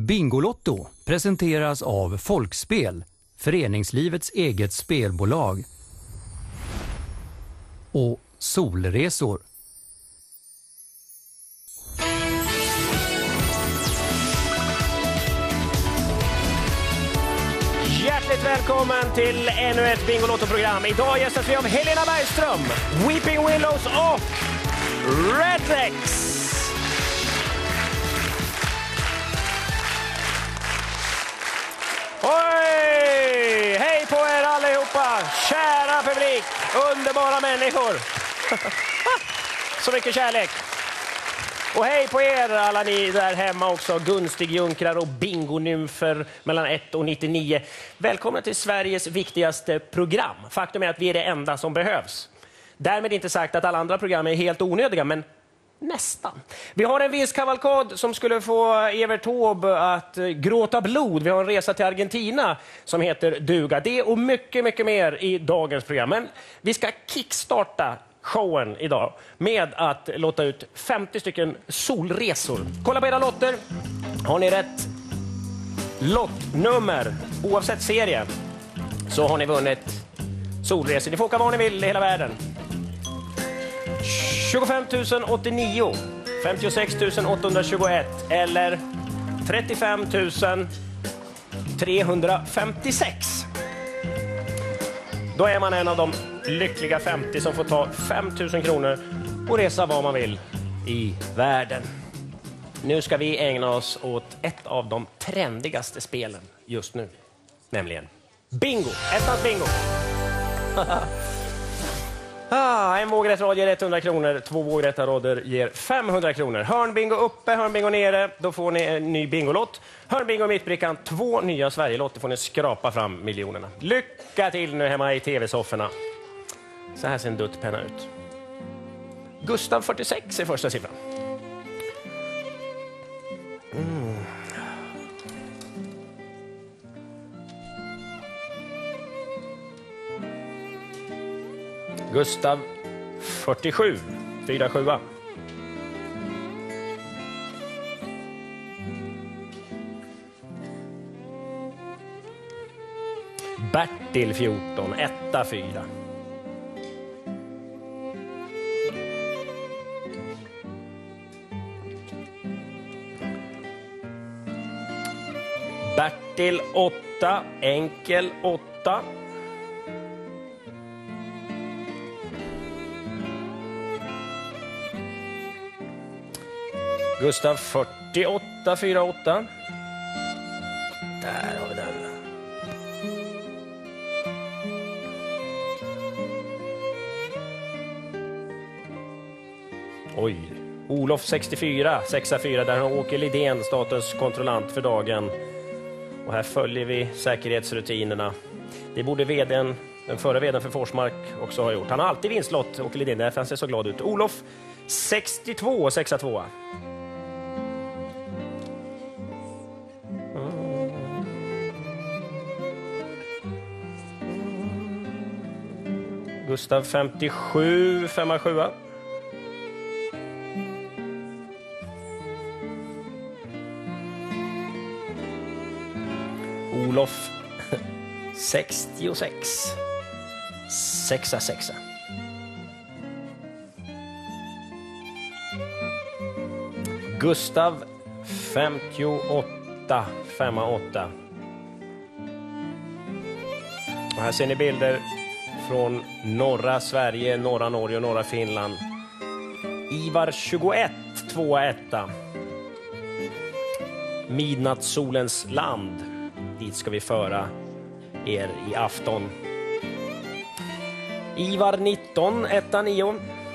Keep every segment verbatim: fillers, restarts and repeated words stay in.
Bingolotto presenteras av Folkspel, föreningslivets eget spelbolag, och Solresor. Hjärtligt välkommen till ännu ett Bingolotto-program. Idag gästas vi av Helena Bergström, Weeping Willows och Rednex. Oj! Hej på er allihopa! Kära publik! Underbara människor! Så mycket kärlek! Och hej på er alla ni där hemma också, gunstigjunkrar och bingonymfer mellan ett och nittionio. Välkomna till Sveriges viktigaste program. Faktum är att vi är det enda som behövs. Därmed inte sagt att alla andra program är helt onödiga, men nästan. Vi har en viss kavalkad som skulle få Evert Taube att gråta blod. Vi har en resa till Argentina som heter Duga. Det och mycket, mycket mer i dagens program. Men vi ska kickstarta showen idag med att låta ut femtio stycken solresor. Kolla på era lotter. Har ni rätt lottnummer, oavsett serie, så har ni vunnit solresor. Ni får åka var ni vill i hela världen. tjugofem tusen åttionio, femtiosex tusen åttahundratjugoett eller trettiofem tusen trehundrafemtiosex. Då är man en av de lyckliga femtio som får ta fem tusen kronor och resa var man vill i världen. Nu ska vi ägna oss åt ett av de trendigaste spelen just nu, nämligen bingo. Ettans bingo. Ah, en vågrätt rad ger etthundra kronor, två vågrätta rader ger femhundra kronor. Hörnbingo uppe, hörnbingo nere, då får ni en ny bingolott. Hörnbingo i mittbrickan, två nya Sverigelotter, får ni skrapa fram miljonerna. Lycka till nu hemma i tv-sofforna. Så här ser en duttpenna ut. Gustav fyrtiosex är första siffran. Mm. Gustav fyrtiosju, fyra sjua. Bertil fjorton, etta fyra. Bertil åtta, enkel åtta. Gustav fyrtioåtta, fyra åtta. Där har vi den. Oj. Olof sextiofyra, sex fyra. Där har Åke Lidén, statens kontrollant för dagen. Och här följer vi säkerhetsrutinerna. Det borde vdn, den förra vdn för Forsmark också ha gjort. Han har alltid vinstlott, Åke Lidén. Därför han ser så glad ut. Olof sextiotvå, sex två. Gustav femtiosju, fem sju. Olof sextiosex, sex sex. Gustav femtioåtta, fem åtta. Och här ser ni bilder från norra Sverige, norra Norge och norra Finland. Ivar tjugoett, två ett. Midnattssolens land. Dit ska vi föra er i afton. Ivar nitton, ett nio.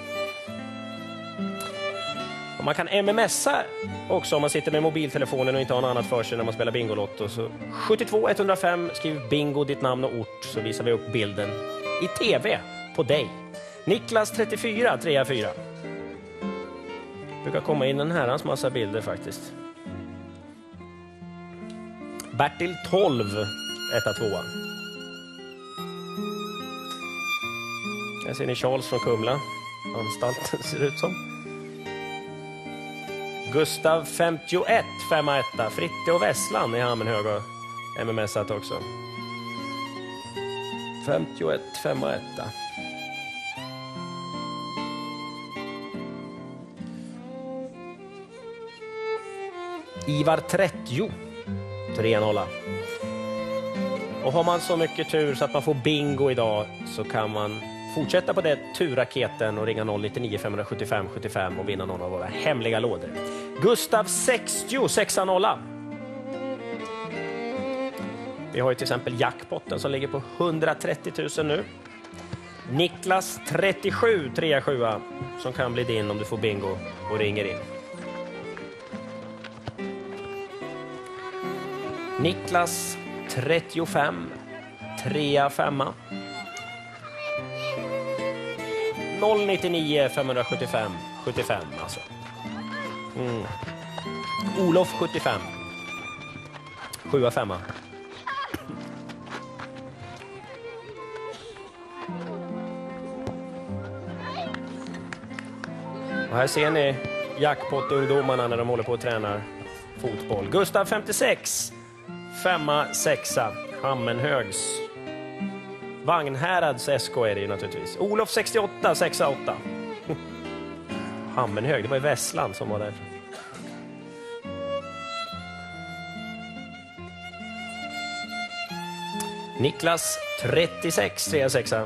Och man kan mmsa också om man sitter med mobiltelefonen och inte har något annat för sig när man spelar Bingolotto. Så sjuttiotvå ett noll fem, skriv bingo, ditt namn och ort, så visar vi upp bilden i tv på dig. Niklas trettiofyra, tre fyra. Brukar komma in en herrans massa bilder faktiskt. Bertil tolv, ett två. Här ser ni Charles från Kumla. Anstalten ser ut som. Gustav femtioett, femma etta. Fritte och Vesslan i Hammenhög och M M S-at också. femtioett, femma etta. Ivar trettio, tre noll. Och har man så mycket tur så att man får bingo idag så kan man fortsätta på det turraketen och ringa noll nio nio fem sju fem sju fem och vinna någon av våra hemliga lådor. Gustav sextio, sex noll. Vi har ju till exempel jackpotten som ligger på hundratrettio tusen nu. Niklas trettiosju, tre sju som kan bli din om du får bingo och ringer in. Niklas trettiofem, tre fem. noll nio nio fem sju fem sju fem alltså. Mm. Olof sjuttiofem. sju fem. Och här ser ni jackpot-ungdomarna när de håller på och tränar fotboll. Gustav femtiosex, femma sexa. Hammenhögs. Vagnhärads S K är det ju naturligtvis. Olof sextioåtta, sexa åtta. Hammenhög, det var ju Vesslan som var där. Niklas trettiosex, tre sexa.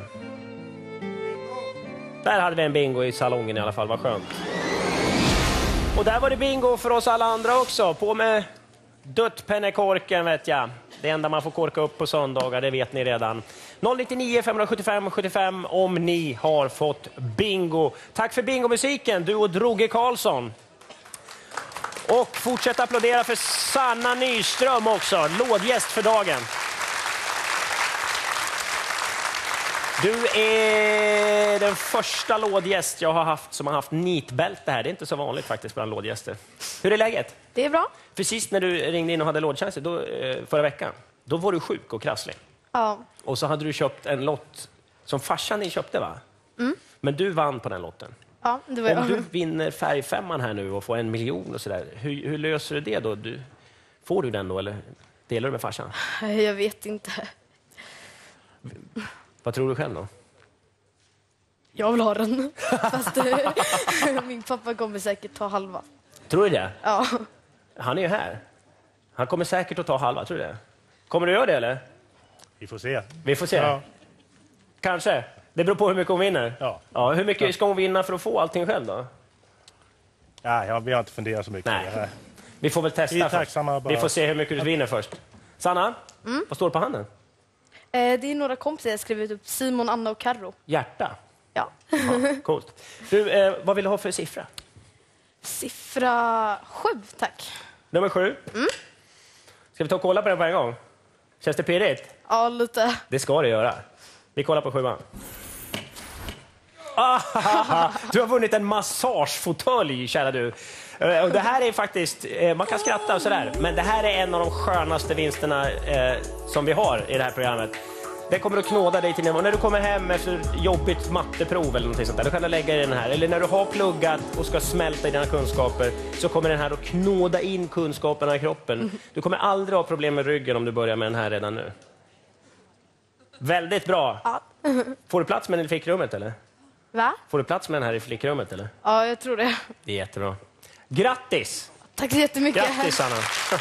Där hade vi en bingo i salongen i alla fall, vad skönt. Och där var det bingo för oss alla andra också. På med dödpennekorken vet jag. Det enda man får korka upp på söndagar, det vet ni redan. noll nio nio fem sju fem sju fem om ni har fått bingo. Tack för bingomusiken, du och Droge Karlsson. Och fortsätt applådera för Sanna Nyström också, lådgäst för dagen. Du är den första lådgäst jag har haft som har haft nitbälte här. Det är inte så vanligt faktiskt bland lådgäster. Hur är läget? Det är bra. För sist när du ringde in och hade lådtjänster, då, förra veckan, då var du sjuk och krasslig. Ja. Och så hade du köpt en lott som farsan din köpte, va? Mm. Men du vann på den lotten. Ja, det var jag. Om du vinner färgfemman här nu och får en miljon och sådär, hur, hur löser du det då? Du, får du den då eller delar du med farsan? Jag vet inte. Vad tror du själv då? Jag vill ha den. Fast min pappa kommer säkert ta halva. Tror du det? Ja. Han är ju här. Han kommer säkert att ta halva, tror du det? Kommer du göra det eller? Vi får se. Vi får se. Ja. Kanske. Det beror på hur mycket hon vinner. Ja. Ja, hur mycket ska hon vinna för att få allting själv då? Ja, ja, vi har inte funderat så mycket. Nej. på det. Vi får väl testa Vi är först. tacksamma bara. Vi får se hur mycket du vinner först. Sanna, Mm. vad står det på handen? Eh, det är några kompisar jag skrivit upp. Simon, Anna och Karro. Hjärta. Ja. Ja, coolt. Du, eh, vad vill du ha för siffra? Siffra sju, tack. Nummer sju. Mm. Ska vi ta och kolla på den på en gång? Känns det pirrigt? Ja, lite. Det ska det göra. Vi kollar på sjuan. Ah, du har vunnit en massagefåtölj, kära du. Eh, Och det här är faktiskt, eh, man kan skratta och sådär, men det här är en av de skönaste vinsterna eh, som vi har i det här programmet. Det kommer att knåda dig till nivå. När du kommer hem efter ett jobbigt matteprov eller någonting sånt där, då kan du lägga i den här. Eller när du har pluggat och ska smälta i dina kunskaper, så kommer den här att knåda in kunskaperna i kroppen. Du kommer aldrig ha problem med ryggen om du börjar med den här redan nu. Väldigt bra. Ja. Får du plats med den i flickrummet eller? Va? Får du plats med den här i flickrummet eller? Ja, jag tror det. Det är jättebra. Grattis! Tack så jättemycket. Grattis Anna!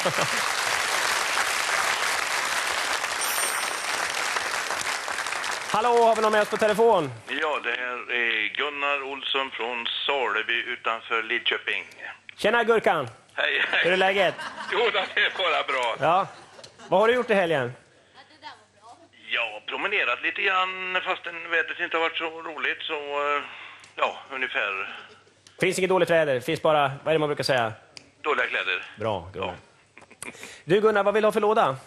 Hallå, har vi någon med oss på telefon? Ja, det här är Gunnar Olsson från Saleby utanför Lidköping. Tjena Gurkan! Hej, hej. Hur är läget? Jo, det är bara bra. Ja. Vad har du gjort i helgen? Jag har promenerat lite grann fastän vädret inte har varit så roligt. Så, eh, ja, ungefär Finns inget dåligt väder, finns bara, vad är det man brukar säga? dåliga kläder. Bra, Gunnar. Du Gunnar, vad vill du ha för låda?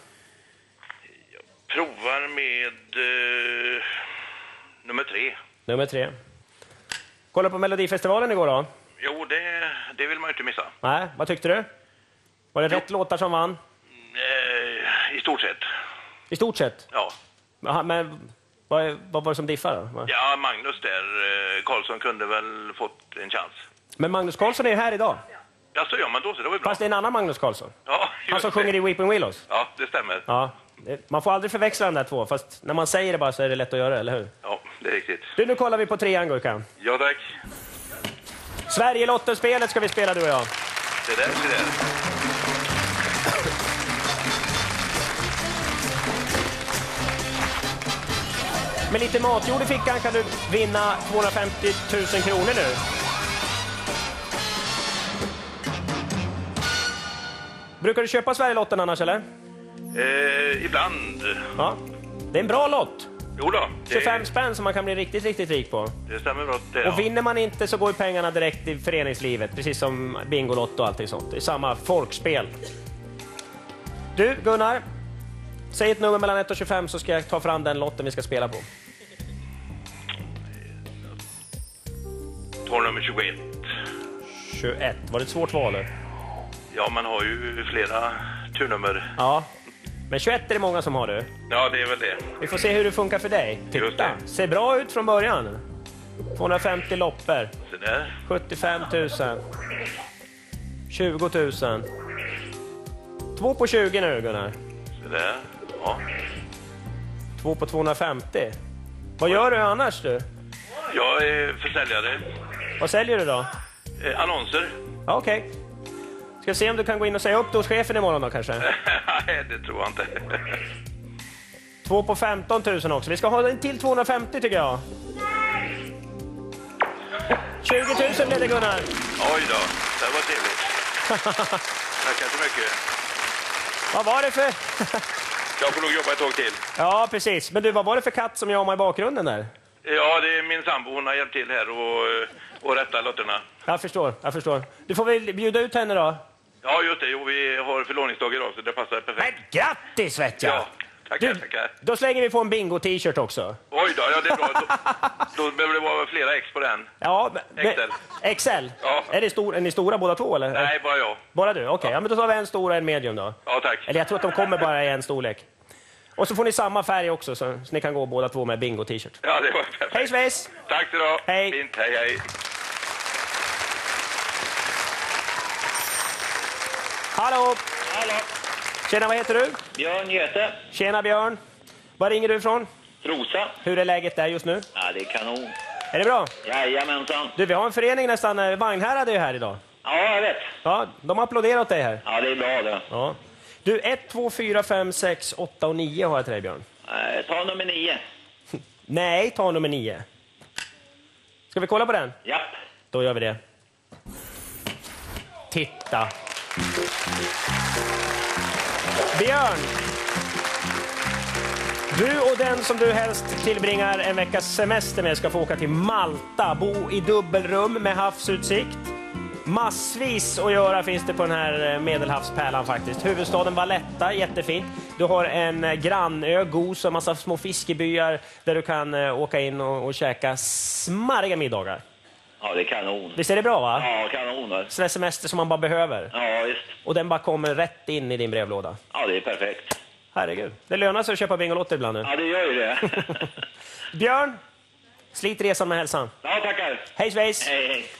Provar med eh, nummer tre. Nummer tre. Kolla på Melodifestivalen igår då? Jo, det, det vill man ju inte missa. Nej, vad tyckte du? Var det rätt låtar som vann? Eh, I stort sett, I stort sett. ja. Aha, men vad, vad var det som diffade då? Ja, Magnus där, eh, Karlsson kunde väl fått en chans. Men Magnus Karlsson är ju här idag. Ja, så gör man då, så det var ju bra. Fast det är en annan Magnus Carlsson. Ja, Han som sjunger i Weeping Willows. Ja, det stämmer. Ja, det, man får aldrig förväxla de där två, fast när man säger det bara så är det lätt att göra, eller hur? Ja, det är riktigt. Du, nu kollar vi på trean, Gurkan. Ja, tack. Sverige-lottospelet ska vi spela, du och jag. Det där, det där. Med lite matjord i fickan kan du vinna tvåhundrafemtio tusen kronor nu. Brukar du köpa Sverigelotten annars, eller? Eh, ibland. Ja. Det är en bra lott. Jo då. Det, tjugofem spänn som man kan bli riktigt, riktigt rik på. det stämmer bra. Det, ja. Och vinner man inte så går ju pengarna direkt till föreningslivet, precis som Bingolotto och allting sånt. Det är samma folkspel. Du, Gunnar, säg ett nummer mellan ett och tjugofem så ska jag ta fram den lotten vi ska spela på. Tar nummer tjugoett. tjugoett. Var det ett svårt val? Eller? Ja, man har ju flera turnummer. Ja, men tjugoett är det många som har det. Ja, det är väl det. Vi får se hur det funkar för dig. Just Titta, det. ser bra ut från början. tvåhundrafemtio loppor. Så där. sjuttiofem tusen. tjugo tusen. Två på tjugo nu, Gunnar. Så där. Ja. Två på tvåhundrafemtio. Vad gör du annars, du? Jag är försäljare. Vad säljer du då? Eh, annonser. Ja, okej. Okay. Ska se om du kan gå in och säga upp det hos chefen imorgon då, kanske? Nej, det tror jag inte. Två på femton tusen också. Vi ska ha en till tvåhundrafemtio, tycker jag. tjugo tusen blir det, Gunnar. Oj då, det var trevligt. Tackar så mycket. Vad var det för... Jag får nog jobba ett tag till. Ja, precis. Men du, vad var det för katt som jamade i bakgrunden där? Ja, det är min sambo. Hon har hjälpt till här och, och rätta lotterna. Jag förstår, jag förstår. Du får väl bjuda ut henne då? Ja, just det. Jo, vi har förlovningsdag idag så det passar perfekt. Men grattis, vet jag! Ja, tackar, Du, tackar. då slänger vi på en bingo-t-shirt också. Oj då, ja det är bra. Då, då behöver det vara flera ex på den. Ja, men, X L. X L? Ja. Är, det stor, är ni stora båda två, eller? Nej, bara jag. Bara du? Okej, okay. Ja, men då tar vi en stor och en medium då. Ja, tack. Eller jag tror att de kommer bara i en storlek. Och så får ni samma färg också, så, så ni kan gå båda två med bingo-t-shirt. Ja, det var perfekt. Hej svejs! Tack så då. Hej. Fint, hej hej. Hallå! Hallå, Tjena, vad heter du? Björn Göte. Tjena Björn! Var ringer du ifrån? Trosa. Hur är läget där just nu? Ja, det är kanon. Är det bra? Jajamensan. Du, vi har en förening nästan, eh, Vagnhärad är ju här idag. Ja, jag vet. Ja, de applåderar åt dig här. Ja, det är bra det. Ja. Du, ett, två, fyra, fem, sex, åtta och nio har jag till dig, Björn. Eh, Ta nummer nio. Nej, ta nummer nio. Ska vi kolla på den? Japp. Då gör vi det. Titta. Björn! Du och den som du helst tillbringar en veckas semester med ska få åka till Malta, bo i dubbelrum med havsutsikt. Massvis att göra finns det på den här Medelhavspärlan faktiskt. Huvudstaden Valletta, jättefint. Du har en grannö, Gos, och massa små fiskebyar där du kan åka in och, och käka smarriga middagar. Ja, det är kanon. Visst är det bra, va? Ja, kanoner. Sån där semester som man bara behöver. Ja, visst. Och den bara kommer rätt in i din brevlåda. Ja, det är perfekt. Herregud. Det lönar sig att köpa Bingolotter ibland nu. Ja, det gör ju det. Björn, slit resan med hälsan. Ja, tackar. Hej svejs! Hej, hej.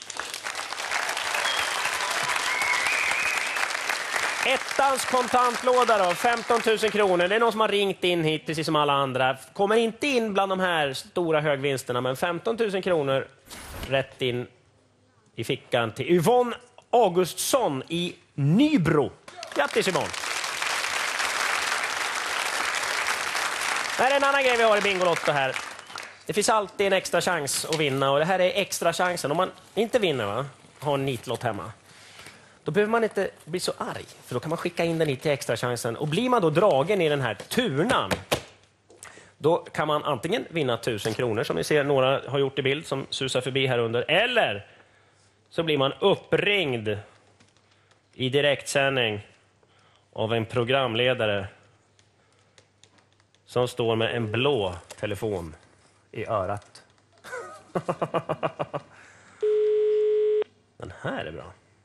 Ettans kontantlåda då, femton tusen kronor. Det är någon som har ringt in hit, precis som alla andra. Kommer inte in bland de här stora högvinsterna, men femton tusen kronor rätt in i fickan till Yvonne Augustsson i Nybro. Grattis Yvonne! Det här är en annan grej vi har i Bingolotto här. Det finns alltid en extra chans att vinna, och det här är extra chansen. Om man inte vinner, va, har en nitlott hemma, då behöver man inte bli så arg, för då kan man skicka in den hit till extra chansen. Och blir man då dragen i den här turnan, då kan man antingen vinna tusen kronor, som ni ser några har gjort i bild som susar förbi här under, eller så blir man uppringd i direktsändning av en programledare som står med en blå telefon i örat. Den här är bra.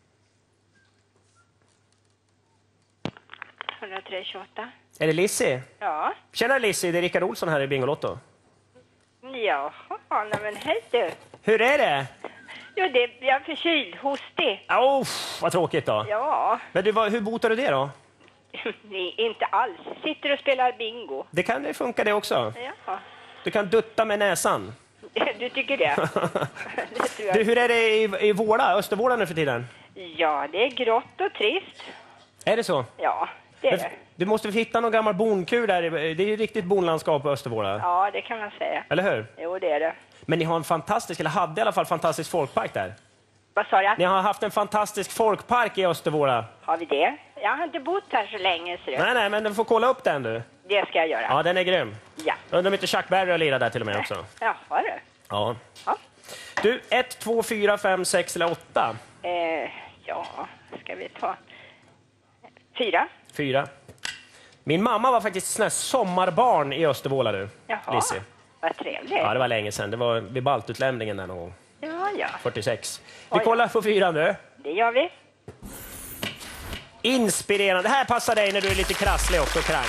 hundratre tjugoåtta. Är det Lissi? Ja. Tjena Lissi, det är Rickard Olsson här i Bingolotto. Jaha, nej men hej du. Hur är det? Jo, det, jag är förkyld, hostig. Oh, vad tråkigt då. Ja. Men du, vad, hur botar du det då? Nej, inte alls. Sitter och spelar bingo. Det kan det funka det också. Ja. Du kan dutta med näsan. Du tycker det? Det tror jag. Du, hur är det i, i Vårda, Östervårda nu för tiden? Ja, det är grått och trist. Är det så? Ja, det är det. Du måste hitta någon gammal bonkur där. Det är ju riktigt bonlandskap på Östervårda. Ja, det kan man säga. Eller hur? Jo, det är det. Men ni har en fantastisk, eller hade i alla fall fantastisk folkpark där. Vad sa jag? Ni har haft en fantastisk folkpark i Östervårda. Har vi det? Jag har inte bott här så länge. Så Nej, nej, men du får kolla upp den du. det ska jag göra. Ja, den är grym. Ja. Undrar om inte Chuck Berry har lirat där till och med också. Jaha, du. Ja. Ja. Du, ett, två, fyra, fem, sex eller åtta? Eh, ja, ska vi ta... Fyra. Fyra. Min mamma var faktiskt sån här sommarbarn i Östervåla du. Jaha, Lissi. vad trevligt. Ja, det var länge sedan. Det var vid baltutlämningen där någon gång. Ja, ja. fyrtiosex. Vi Oj. kollar på fyran nu. Det gör vi. Inspirerande. Det här passar dig när du är lite krasslig också, krank.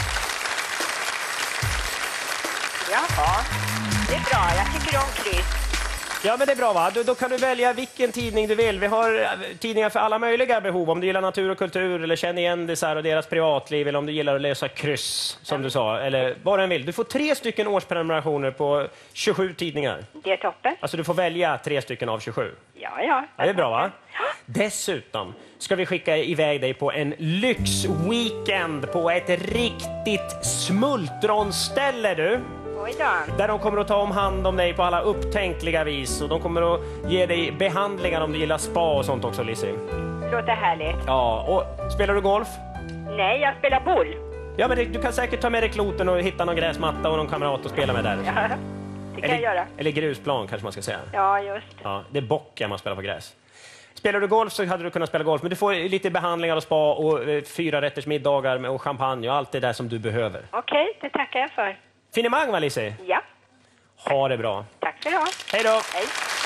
Jaha, det är bra. Jag tycker om kryss. Ja, men det är bra va? Då, då kan du välja vilken tidning du vill. Vi har eh, tidningar för alla möjliga behov. Om du gillar natur och kultur eller känner igen det så här och deras privatliv eller om du gillar att läsa kryss, som mm. du sa, eller vad du än vill. Du får tre stycken årsprenumerationer på tjugosju tidningar. Det är toppen. Alltså du får välja tre stycken av tjugosju. Ja, ja. Ja, det är bra va? Dessutom ska vi skicka iväg dig på en lyxweekend på ett riktigt smultronställe du. Oj då. Där de kommer att ta om hand om dig på alla upptänkliga vis. Och de kommer att ge dig behandlingar om du gillar spa och sånt också, Lissi. Låter härligt. Ja, och spelar du golf? Nej, jag spelar boll. Ja, men det, du kan säkert ta med dig kloten och hitta någon gräsmatta och någon kamrat att spela med där. Ja, det kan eller, jag göra. Eller grusplan kanske man ska säga. Ja, just. Ja, det är bocken man spelar på gräs. Spelar du golf så hade du kunnat spela golf. Men du får lite behandlingar och spa och eh, fyra rätters middagar och champagne och allt det där som du behöver. Okej, okay, det tackar jag för. Finemang va, Lissi? Ja. Ha det bra. Tack ska du ha. Hej då. Hej.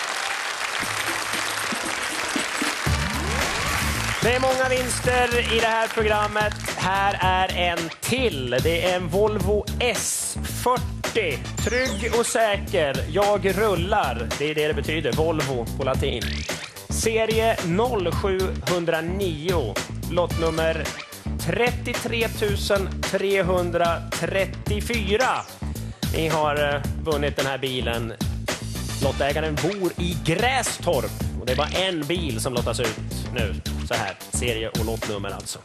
Det är många vinster i det här programmet. Här är en till. Det är en Volvo S fyrtio. Trygg och säker. Jag rullar. Det är det det betyder. Volvo på latin. Serie noll sju noll nio. Lottnummer trettiotre tusen trehundratrettiofyra. Ni har uh, vunnit den här bilen. Lottägaren bor i Grästorp. Och det är bara en bil som lottas ut nu. Så här, serie och lottnummer alltså.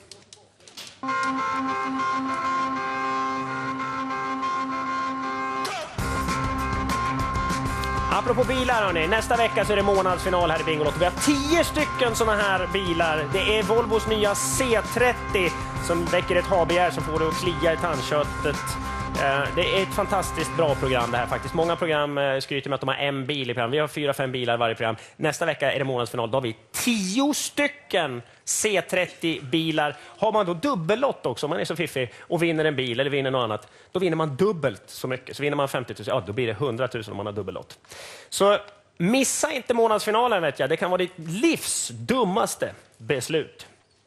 Apropå bilar hörni, nästa vecka så är det månadsfinal här i Bingolotto. Vi har tio stycken såna här bilar. Det är Volvos nya C trettio som väcker ett habegär som får det att klia i tandköttet. Det är ett fantastiskt bra program det här faktiskt. Många program skryter med att de har en bil i program. Vi har fyra, fem bilar varje program. Nästa vecka är det månadsfinal. Då har vi tio stycken C trettio-bilar. Har man då dubbellott också, om man är så fiffig och vinner en bil eller vinner något annat, då vinner man dubbelt så mycket. Så vinner man femtio tusen, ja då blir det hundra tusen om man har dubbellott. Så missa inte månadsfinalen vet jag. Det kan vara ditt livs dummaste beslut.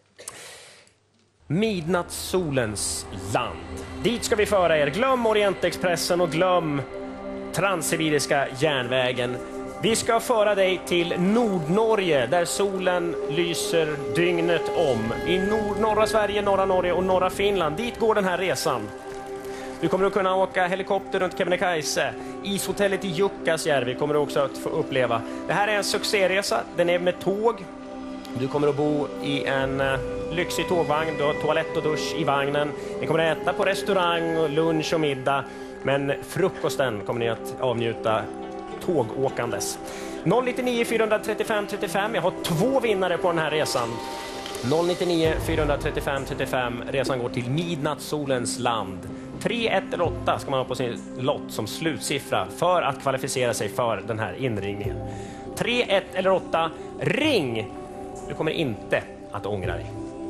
Midnattssolens land. Dit ska vi föra er. Glöm Orientexpressen och glöm Transsibiriska järnvägen. Vi ska föra dig till Nordnorge där solen lyser dygnet om. I nord- norra Sverige, norra Norge och norra Finland. Dit går den här resan. Du kommer att kunna åka helikopter runt Kebnekaise. Ishotellet i Jukkasjärvi kommer du också att få uppleva. Det här är en succéresa. Den är med tåg. Du kommer att bo i en uh, lyxig tågvagn. Du har toalett och dusch i vagnen. Ni kommer att äta på restaurang och lunch och middag. Men frukosten kommer ni att avnjuta tågåkandes. noll nio fyra tre fem tre fem. Jag har två vinnare på den här resan. noll nio fyra tre fem tre fem. Resan går till Midnattssolens land. tre, ett eller åtta ska man ha på sin lott som slutsiffra för att kvalificera sig för den här inringningen. tre, ett eller åtta. Ring! Du kommer inte att ångra dig.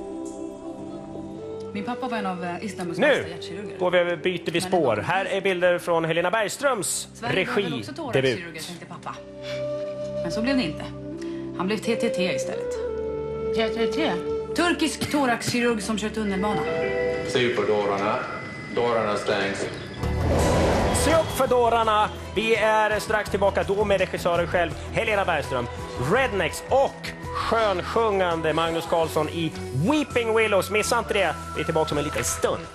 Min pappa var en av Istanbuls bästa hjärtkirurger. Nu går vi, byter vi spår. Här är bilder från Helena Bergströms Sverige regi också thoraxkirurger, tänkte pappa. Men så blev det inte. Han blev T T T istället. T T T? Turkisk thoraxkirurg som kör tunnelbana. Se upp för dörrarna. Dörrarna stängs. Se upp för dörrarna. Vi är strax tillbaka då med regissören själv, Helena Bergström, Rednecks och skönsjungande Magnus Carlsson i Weeping Willows. Missa inte det. Vi är tillbaka om en liten stund.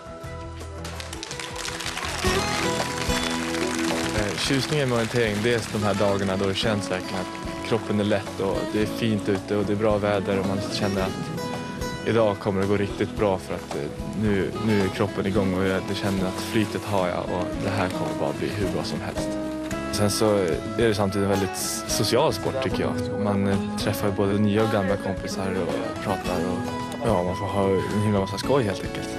Tjusningen med orientering, det är de här dagarna då det känns verkligen att kroppen är lätt och det är fint ute och det är bra väder och man känner att idag kommer det gå riktigt bra för att nu, nu är kroppen igång och jag känner att flytet har jag och det här kommer bara bli hur bra som helst. Sen så är det samtidigt en väldigt social sport tycker jag. Man träffar både nya och gamla kompisar och pratar och ja, man får ha en himla massa skoj helt enkelt.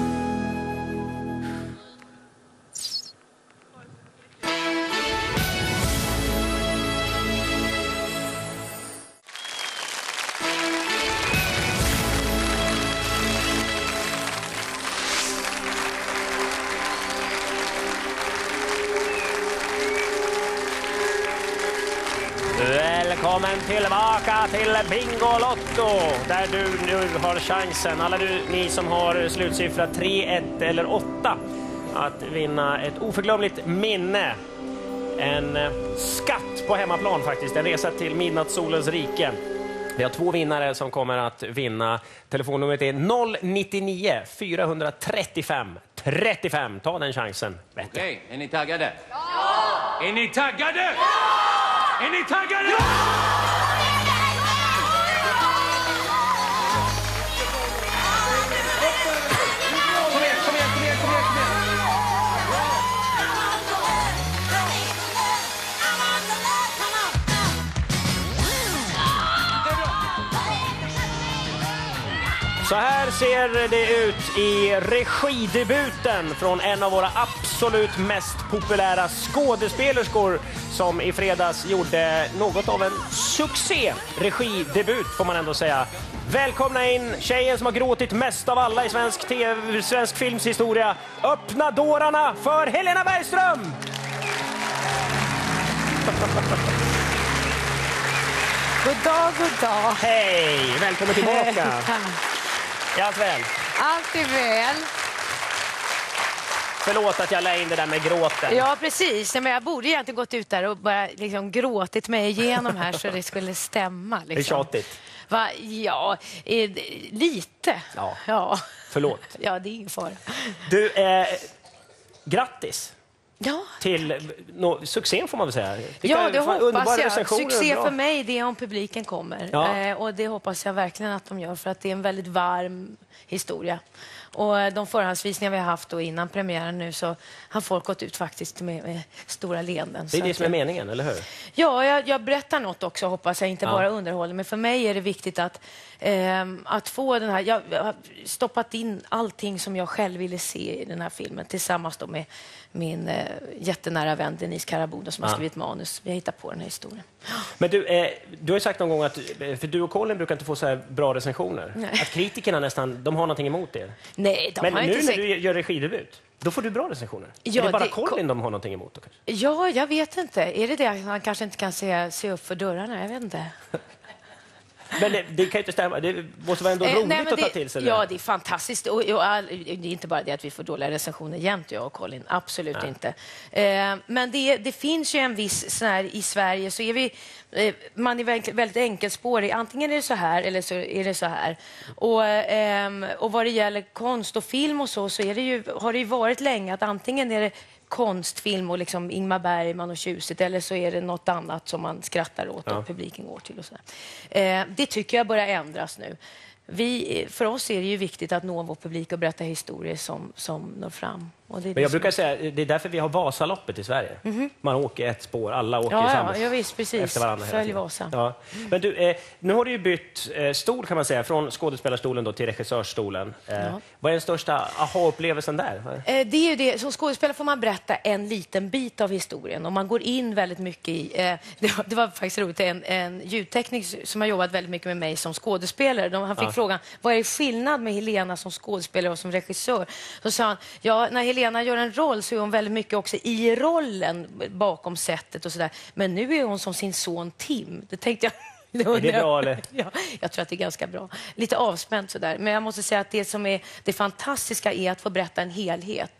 Välkommen tillbaka till Bingolotto där du nu har chansen, alla du, ni som har slutsiffra tre, ett eller åtta, att vinna ett oförglömligt minne. En skatt på hemmaplan faktiskt, en resa till midnattssolens rike. Vi har två vinnare som kommer att vinna. Telefonnumret är noll nio fyra tre fem tre fem. Ta den chansen. Okej, okay, är ni taggade? Ja! Är ni taggade? Ja! Är ni taggade? Ja! Kom igen, kom igen, kom igen, kom igen, kom igen. Så här ser det ut i regidebuten från en av våra absolut mest populära skådespelerskor som i fredags gjorde något av en succé. Regidebut får man ändå säga. Välkomna in tjejen som har gråtit mest av alla i svensk, T V, svensk films historia. Öppna dörrarna för Helena Bergström! God dag, god dag. Hej, välkommen tillbaka. Är allt väl? Allt är väl. Förlåt att jag la in det där med gråten. Ja, precis. Men jag borde egentligen gått ut där och bara liksom gråtit mig igenom här så det skulle stämma. Liksom. Det är tjatigt. Va? Ja, eh, lite. Ja. Ja. Förlåt. Ja, det är ingen fara. Du, eh, grattis. Ja. Till no, succén får man väl säga. Vilka ja, det hoppas jag. Succé bra. för mig det är om publiken kommer. Ja. Eh, och det hoppas jag verkligen att de gör för att det är en väldigt varm historia. Och de förhandsvisningar vi har haft då innan premiären nu så har folk gått ut faktiskt med, med stora leenden. Det är det som är jag, meningen, eller hur? Ja, jag, jag berättar något också hoppas jag, inte ja. bara underhåller. Men för mig är det viktigt att, eh, att få den här... Jag har stoppat in allting som jag själv ville se i den här filmen tillsammans då med min eh, jättenära vän Denise Karaboda som ja. har skrivit manus. Vi har hittat på den här historien. Men du, eh, du har ju sagt någon gång att för du och Colin brukar inte få så här bra recensioner. Nej. Att kritikerna nästan, de har någonting emot er. Nej, de Men har nu inte när sagt... du gör regidebut, då får du bra recensioner. Ja, är det bara det... Colin de har någonting emot då, kanske? Ja, jag vet inte. Är det det att han kanske inte kan se, se upp för dörrarna? Jag vet inte. Men det, det kan ju inte stämma. Det måste vara ändå eh, roligt nej, att ta det, till sig. Ja, det. det är fantastiskt. Och, och, all, det är inte bara det att vi får dåliga recensioner jämt, jag och Colin. Absolut nej. inte. Eh, men det, det finns ju en viss sån här, i Sverige så är vi... Eh, man är väldigt, väldigt enkelspårig. Antingen är det så här eller så är det så här. Och, eh, och vad det gäller konst och film och så, så är det ju, har det ju varit länge att antingen är det konstfilm och liksom Ingmar Bergman och tjusigt eller så är det något annat som man skrattar åt ja. och publiken går till och så. Eh, det tycker jag börjar ändras nu. Vi, för oss är det ju viktigt att nå vår publik och berätta historier som, som når fram. Och det är Men jag det brukar säga, det är därför vi har Vasaloppet i Sverige. Mm-hmm. Man åker ett spår, alla åker ja, samma ja, ja, visst, precis. efter varandra. Följ Vasa. Ja. Men du, eh, nu har du ju bytt eh, stol kan man säga, från skådespelarstolen då till regissörsstolen. Eh, ja. Vad är den största aha-upplevelsen där? Eh, det är ju det, som skådespelare får man berätta en liten bit av historien och man går in väldigt mycket i... Eh, det, var, det var faktiskt roligt, en, en ljudtekniker som har jobbat väldigt mycket med mig som skådespelare. De, han fick ja. frågan, vad är skillnad med Helena som skådespelare och som regissör? Så sa han, ja, när Helena gör en roll så är hon väldigt mycket också i rollen bakom sättet och sådär. Men nu är hon som sin son Tim. Det tänkte jag... Är det bra eller? Ja, jag tror att det är ganska bra. Lite avspänt sådär. Men jag måste säga att det som är det fantastiska är att få berätta en helhet.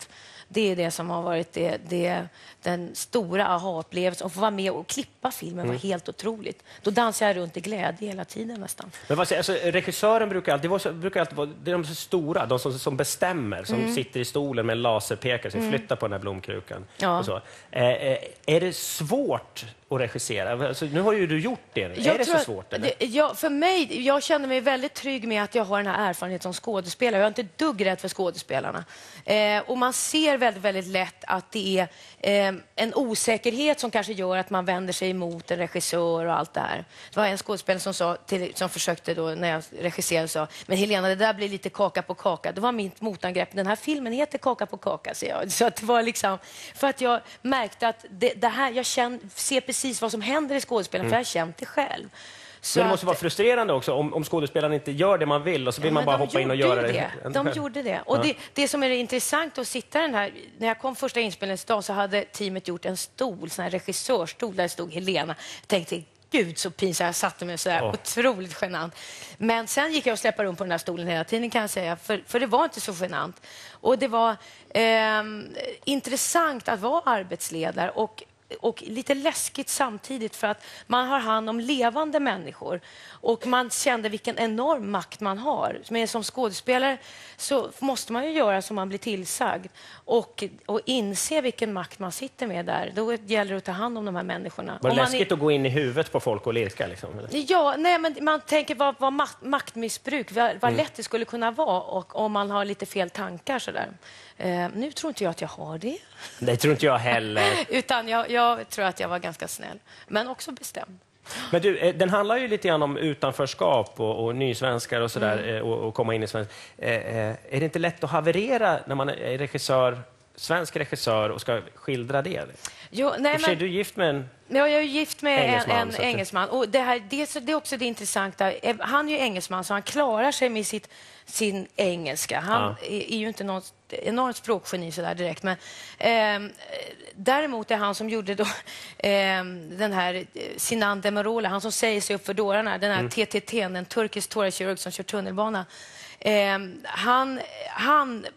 Det är det som har varit det, det, den stora aha-upplevelsen. Att få vara med och klippa filmen mm. var helt otroligt. Då dansade jag runt i glädje hela tiden nästan. Men vad säger, alltså, regissören brukar alltid, vara, brukar alltid vara det är de så stora, de som, som bestämmer, som mm. sitter i stolen med en laserpekare och mm. flyttar på den här blomkrukan. Ja. Och så. Eh, eh, är det svårt att regissera? Alltså, nu har ju du gjort det. Jag är det så svårt? Eller? Det, jag, för mig, jag känner mig väldigt trygg med att jag har den här erfarenheten som skådespelare. Jag är inte ett dugg rädd för skådespelarna. Eh, och man ser väldigt, väldigt lätt att det är eh, en osäkerhet som kanske gör att man vänder sig emot en regissör och allt det här. Det var en skådespelare som, sa till, som försökte då när jag regisserade sa, men Helena, det där blir lite kaka på kaka. Det var mitt motangrepp. Den här filmen heter Kaka på kaka, så jag. Så att det var liksom, för att jag märkte att det, det här, jag känner, ser precis vad som händer i skådespelen, mm. för jag har känt det själv. Så men det måste att, vara frustrerande också om, om skådespelaren inte gör det man vill och så vill ja, man bara hoppa in och göra det. det. De gjorde det. Och ja. det, det som är intressant att sitta den här, när jag kom första inspelningsdagen så hade teamet gjort en stol, sån här regissörstol där det stod Helena. Jag tänkte, gud så pinsamt, jag satte mig så där, oh. otroligt genant. Men sen gick jag och släppte runt på den här stolen hela tiden kan jag säga, för, för det var inte så genant. Och det var eh, intressant att vara arbetsledare och och lite läskigt samtidigt för att man har hand om levande människor och man kände vilken enorm makt man har. Men som skådespelare så måste man ju göra som man blir tillsagd och, och inse vilken makt man sitter med där. Då gäller det att ta hand om de här människorna. Var det man läskigt är... att gå in i huvudet på folk och lirka? Liksom, ja, nej, men man tänker vad, vad makt, maktmissbruk, vad, vad mm. lätt det skulle kunna vara och, om man har lite fel tankar sådär. Uh, nu tror inte jag att jag har det. Det tror inte jag heller. Utan jag, jag tror att jag var ganska snäll. Men också bestämd. Men du, den handlar ju lite grann om utanförskap och, och nysvenskar och sådär. Mm. Och, och komma in i svensk. Eh, eh, är det inte lätt att haverera när man är regissör, svensk regissör och ska skildra det? Jo, nej, men... Är du gift med en... Ja, jag är gift med engelsman, en, en engelsman. Och det, här, det, det är också det intressanta. Han är ju engelsman så han klarar sig med sitt, sin engelska. Han ja. är, är ju inte någon enormt språkgeni så där direkt. Men, eh, däremot är han som gjorde då, eh, den här Sinan Demirol, han som säger sig upp för dårarna, den här mm. T T T, en turkisk thoraxkirurg som kör tunnelbana. Eh, han, han,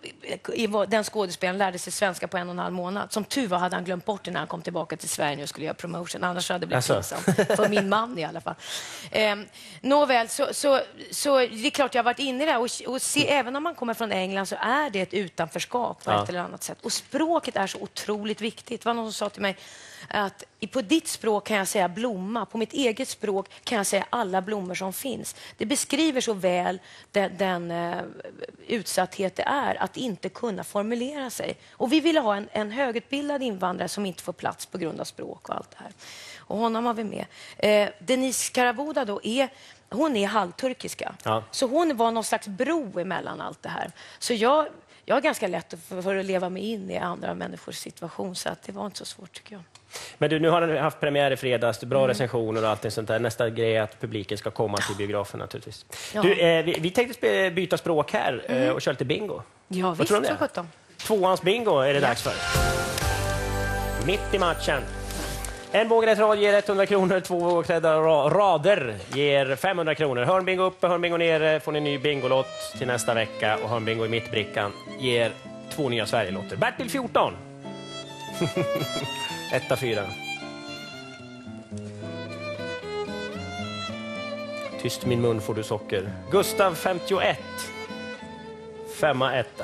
den skådespelaren lärde sig svenska på en och en halv månad. Som tur var hade han glömt bort det när han kom tillbaka till Sverige och skulle göra promotion. Annars hade det blivit pinsamt. För min man i alla fall. Eh, nåväl, så, så, så det är klart jag har varit inne i det här. Och, och se, även om man kommer från England så är det ett utanförskap på ja. ett eller annat sätt. Och språket är så otroligt viktigt. Det var någon som sa till mig att på ditt språk kan jag säga blomma, på mitt eget språk kan jag säga alla blommor som finns. Det beskriver så väl den, den uh, utsatthet det är att inte kunna formulera sig. Och vi ville ha en, en högutbildad invandrare som inte får plats på grund av språk och allt det här. Och honom har vi med. Uh, Denise Karabuda då är hon är halvturkiska. Ja. Så hon var någon slags bro emellan allt det här. Så jag Jag är ganska lätt för, för att leva mig in i andra människors situation så att det var inte så svårt tycker jag. Men du, nu har den haft premiär i fredags, bra mm. recensioner och allt sånt där. Nästa grej är att publiken ska komma till biografen naturligtvis. Ja. Du, eh, vi, vi tänkte byta språk här eh, mm. och köra lite bingo. Ja, vad visst, tror du om det? Tvåans bingo är det ja. dags för. Mitt i matchen. En vågrätt rad ger hundra kronor, två vågrädda rader ger femhundra kronor. Hörnbingo uppe, hörnbingo nere får ni en ny bingolott till nästa vecka och hörnbingo i mittbrickan ger två nya Sverigelotter. Bertil fjorton. Etta fyra. Tyst min mun får du socker. Gustav femtioett. Femma etta.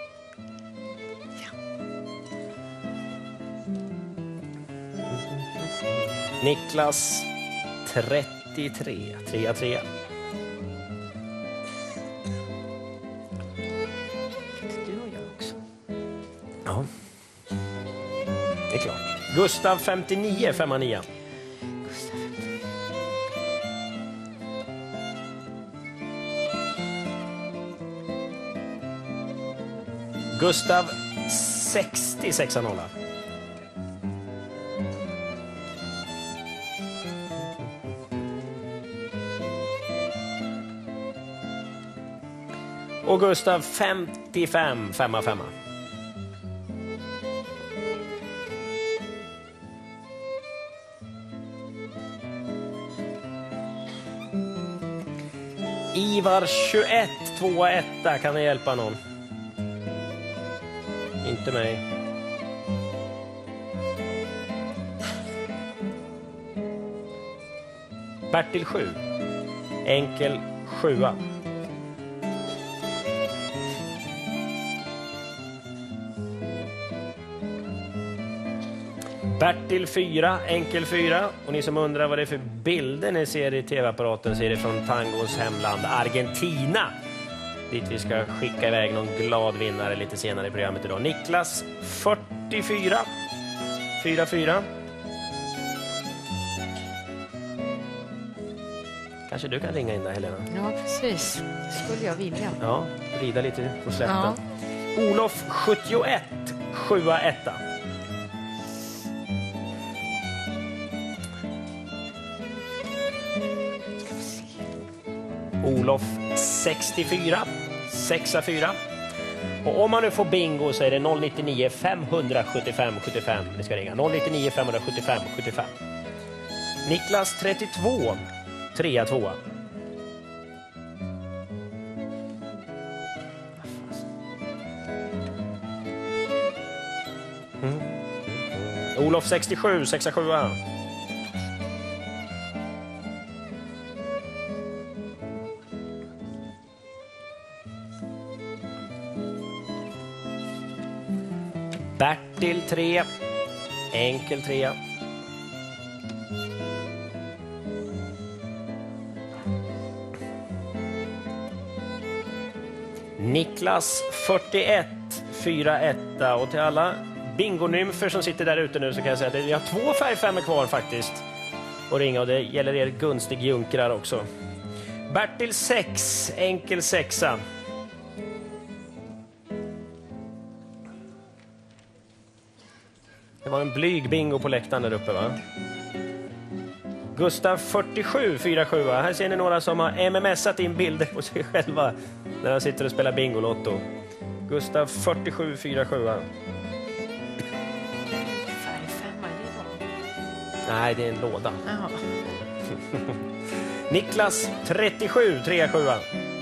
Niklas trettiotre, trea, trea. Du och jag också. Ja. Det är klart. Gustav femtionio, femma nio. Gustav sextio, sexa nolla. Och Gustav femtiofem, femma, femma. Ivar tjugoett, tvåa, etta. Kan det hjälpa någon? Inte mig. Bertil sju. Enkel sjua. Bertil fyra, enkel fyra. Och ni som undrar vad det är för bilder ni ser i tv-apparaten så är det från tangos hemland Argentina. Dit vi ska skicka iväg någon glad vinnare lite senare i programmet idag. Niklas fyrtiofyra. fyra fyra. Kanske du kan ringa in där, Helena? Ja, precis. Skulle jag vilja. Ja, rida lite på slätten. Ja. Olof sjuttioett, sjua etta. Olof sextiofyra, sexa fyra. Och om man nu får bingo så är det noll nittionio femhundrasjuttiofem sjuttiofem. Ni ska ringa noll nittionio femhundrasjuttiofem sjuttiofem. Niklas trettiotvå, trea tvåa. Mm. Olof sextiosju, sexa sjua. Bertil tre, enkel trea. Niklas fyrtioett, fyra etta. Och till alla bingonymfer som sitter där ute nu så kan jag säga att vi har två färgfemmor kvar faktiskt och ringa, och det gäller er gunstig junkrar också. Bertil sex, enkel sexa. Det var en blyg bingo på läktaren där uppe, va? Gustav fyrtiosju, fyra sjua. Här ser ni några som har M M S-at in bilder på sig själva när de sitter och spelar bingolotto. Gustav fyrtiosju, fyra sjua. Färgfemma, är det då? Nej, det är en låda. Jaha. Niklas trettiosju, tre sjua.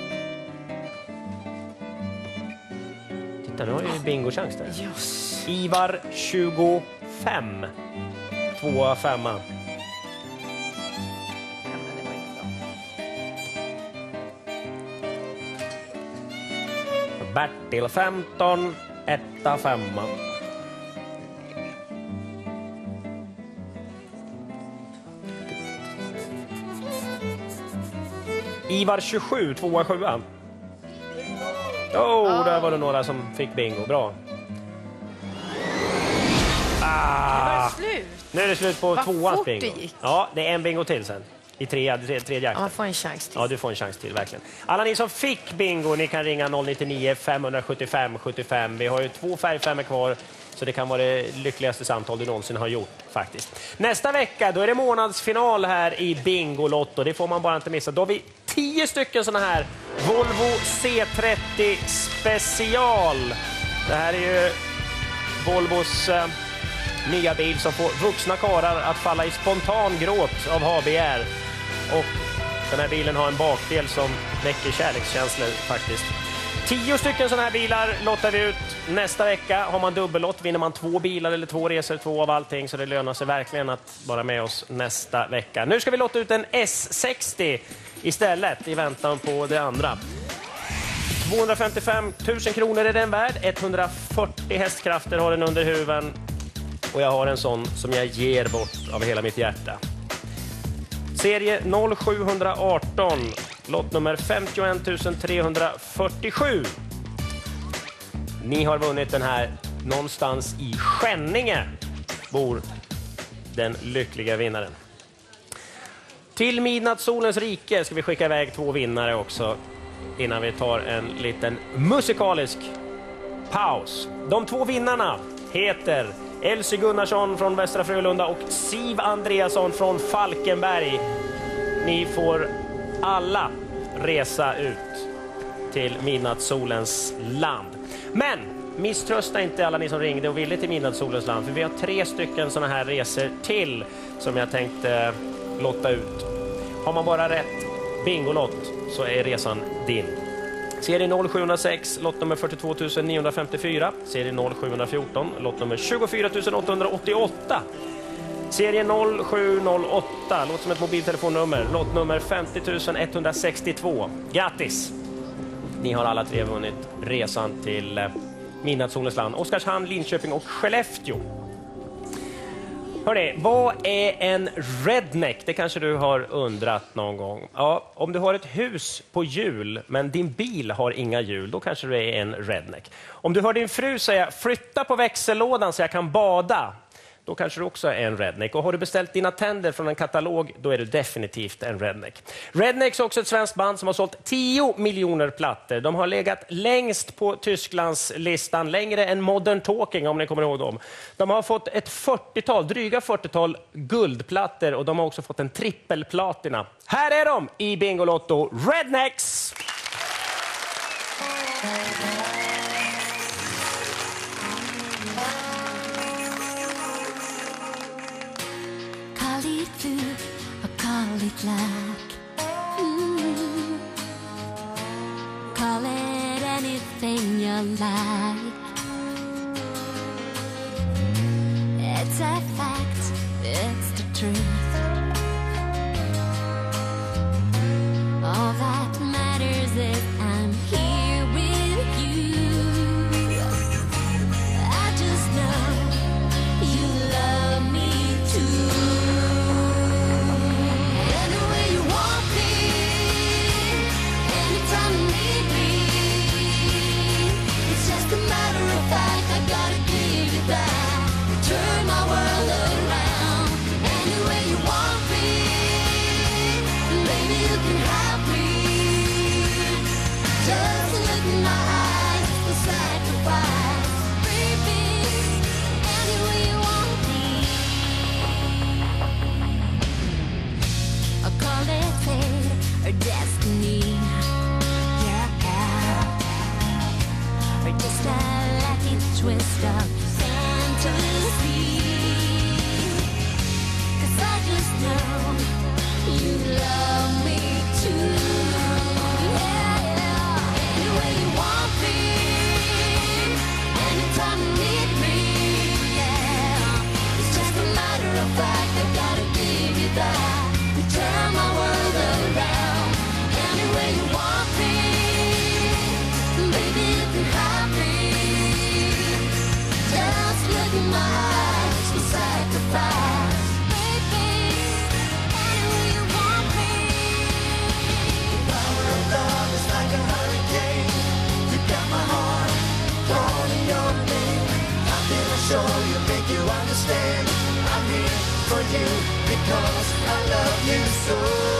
Titta, nu har ju bingo-chans där. Yes. Ivar tjugofem, två femma. Bertil femton, etta femma. Ivar tjugosju, tvåa sjua. Oh, där var det några som fick bingo. Bra. Ah. Det var slut. Nu är det slut på Vad tvåans fort bingo. det gick. Ja, det är en bingo till sen. I tredje, tredje, tredje akten. Ja, man får en chans till. Ja, du får en chans till, verkligen. Alla ni som fick bingo, ni kan ringa noll nittionio femhundrasjuttiofem sjuttiofem. Vi har ju två färgfemmor kvar, så det kan vara det lyckligaste samtal du någonsin har gjort, faktiskt. Nästa vecka, då är det månadsfinal här i Bingolotto. Det får man bara inte missa. Då har vi tio stycken såna här Volvo C trettio special. Det här är ju Volvos eh, nya bil som får vuxna karar att falla i spontan gråt av ha-begär. Och den här bilen har en bakdel som väcker kärlekskänslor faktiskt. Tio stycken sådana här bilar lottar vi ut nästa vecka. Har man dubbellott vinner man två bilar eller två resor, två av allting. Så det lönar sig verkligen att vara med oss nästa vecka. Nu ska vi lotta ut en S sextio istället i väntan på det andra. tvåhundrafemtiofem tusen kronor är den värd. etthundrafyrtio hästkrafter har den under huven. Och jag har en sån som jag ger bort av hela mitt hjärta. Serie noll sju arton, lott nummer femtioett tusen trehundrafyrtiosju. Ni har vunnit den här. Någonstans i Skänninge bor den lyckliga vinnaren. Till Midnattssolens rike ska vi skicka iväg två vinnare också innan vi tar en liten musikalisk paus. De två vinnarna heter Elsie Gunnarsson från Västra Frölunda och Siv Andreasson från Falkenberg. Ni får alla resa ut till Midnattssolens land. Men misströsta inte alla ni som ringde och ville till Midnattssolens land, för vi har tre stycken såna här resor till som jag tänkte lotta ut. Har man bara rätt bingolott så är resan din. Serie noll sju noll sex, lottnummer fyrtiotvå niohundrafemtiofyra. Serie noll sju ett fyra, lottnummer tjugofyra åttahundraåttioåtta. Serie noll sju noll åtta, låter som ett mobiltelefonnummer, lottnummer femtio etthundrasextiotvå. Grattis! Ni har alla tre vunnit resan till eh, Midnattssolens land, Oskarshamn, Linköping och Skellefteå. Hörrni, vad är en redneck? Det kanske du har undrat någon gång. Ja, om du har ett hus på hjul men din bil har inga hjul, då kanske du är en redneck. Om du hör din fru säga flytta på växellådan så jag kan bada, då kanske du också är en redneck. Och har du beställt dina tänder från en katalog, då är du definitivt en redneck. Rednecks är också ett svenskt band som har sålt tio miljoner plattor. De har legat längst på Tysklands listan, längre än Modern Talking om ni kommer ihåg dem. De har fått ett fyrtiotal, dryga fyrtiotal guldplattor och de har också fått en trippelplatina. Här är de i Bingolotto, Rednecks! Call it luck. Mm. Call it anything you like. It's a fact, it's the truth. All that matters is I'm here with you. I just know you love me too. Turn my world around any way you want me. Maybe you can have me. Just look in my eyes, the sacrifice. Baby, any way you want me. I'll call it fate or destiny. Yeah, or just a lucky twist of fantasy. Cause I just know you love me too. Yeah, yeah. Any way you want me, anytime you need me. Yeah, it's just a matter of fact, I gotta give you that. You turn my world around. Any way you want me, baby, you can have me. Just look in my eyes for sacrifice. Baby, any way you want me. The power of love is like a hurricane. You got my heart calling your name. How can I show you, make you understand? I'm here for you because I love you so.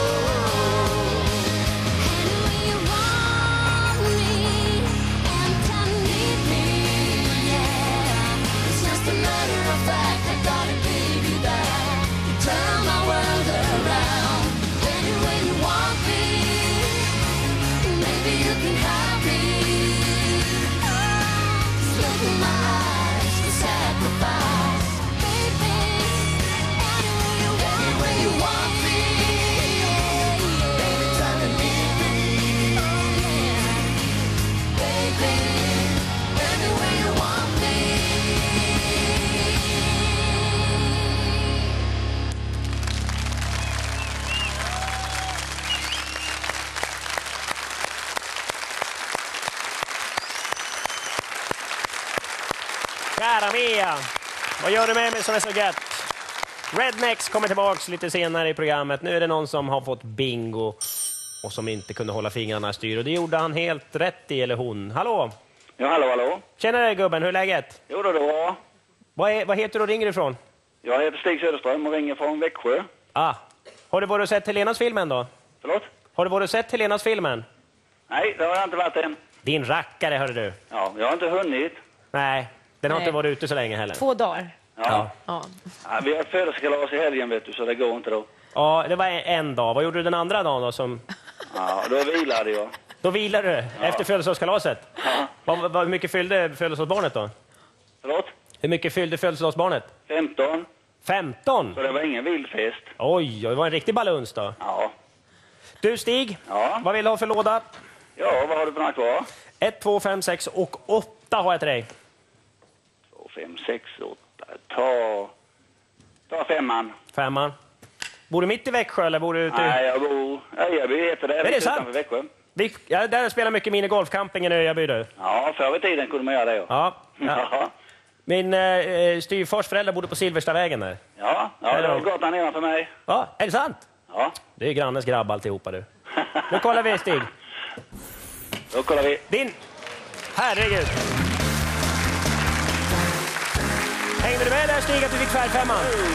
Any way you want me, anytime you need me. Yeah, it's just a matter of fact, I gotta give you that. You turn my world around. Any way you want me, maybe you can have me. Just look in my eyes for sacrifice. Baby, any way you want, any way you want me. Anytime you need me. Baby, any way you want me. Kära Mia, vad gör du med mig som är så gött? Rednecks kommer tillbaks lite senare i programmet. Nu är det någon som har fått bingo och som inte kunde hålla fingrarna i styr. Och det gjorde han helt rätt i, eller hon. Hallå? Ja, hallå, hallå. Tjena dig gubben, hur är läget? Jo då, det var bra. Vad, är, vad heter du och ringer ifrån? Jag heter Stig Söderström och ringer från Växjö. Ah. Har du varit och sett Helenas filmen då? Förlåt? Har du varit och sett Helenas filmen? Nej, det har jag inte varit än. Din rackare, hörde du. Ja, jag har inte hunnit. Nej, den har Nej. inte varit ute så länge heller. Två dagar. Ja. Ja. Ja, vi har ett födelsedagskalas i helgen, vet du, så det går inte då. Ja, det var en dag. Vad gjorde du den andra dagen då? Som... Ja, då vilade jag. Då vilade du Ja. efter födelsedagskalaset? Ja. Vad, vad, hur mycket fyllde födelsedagsbarnet då? Förlåt? Hur mycket fyllde födelsedagsbarnet? femton. femton? Så det var ingen vild fest. Oj, det var en riktig baluns då. Ja. Du Stig, Ja. vad vill du ha för låda? Ja, vad har du för några kvar? ett, två, fem, sex och åtta har jag till dig. två, fem, sex, åtta. Ta, ta femman. Femman. Bor du mitt i Växjö eller bor du ute? Nej, jag bor... Öjaby heter det. Är det sant? Utanför Växjö. Vi, ja, där spelar mycket minigolfcampingen i Öjaby du. Ja, förr i tiden kunde man göra det. Ja. ja. Min eh, styvfars föräldrar bodde på Silverstavägen där. Ja, ja det har gått där nedanför mig. Ja, är det sant? Ja. Det är grannens grabb alltihopa du. Nu kollar vi, Stig. Då kollar vi. Din... Herregud. Hängde du med där, Stig, att du fick tvärfemman?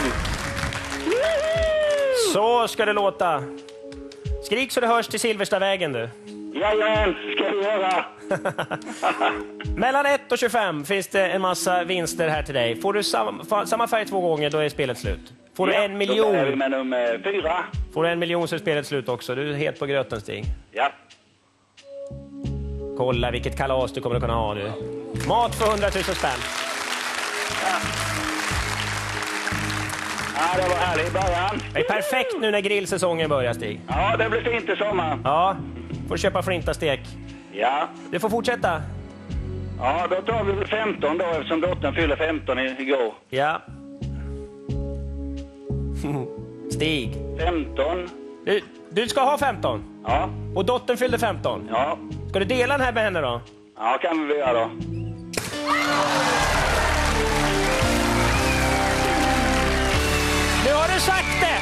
Så ska det låta. Skrik så det hörs till Silverstavägen du. Jajamän, ska vi göra. Mellan ett och tjugofem finns det en massa vinster här till dig. Får du sam, samma färg två gånger, då är spelet slut. Får ja, du en miljon... Då börjar vi med nummer fyra. Får du en miljon så är spelet slut också. Du är helt på gröten, Stig. Ja. Kolla vilket kalas du kommer att kunna ha nu. Mat för hundratusen spänn. Ja. Ja, det var härligt i början. Det är perfekt nu när grillsäsongen börjar, Stig. Ja, det blir fint i sommar. Ja, får köpa flintastek. Ja. Du får fortsätta. Ja, då tar vi väl femton då, eftersom dottern fyller femton igår. Ja. Stig. femton. Du, du ska ha femton? Ja. Och dottern fyllde femton? Ja. Ska du dela den här med henne då? Ja, kan vi göra då. Nu har du sagt det!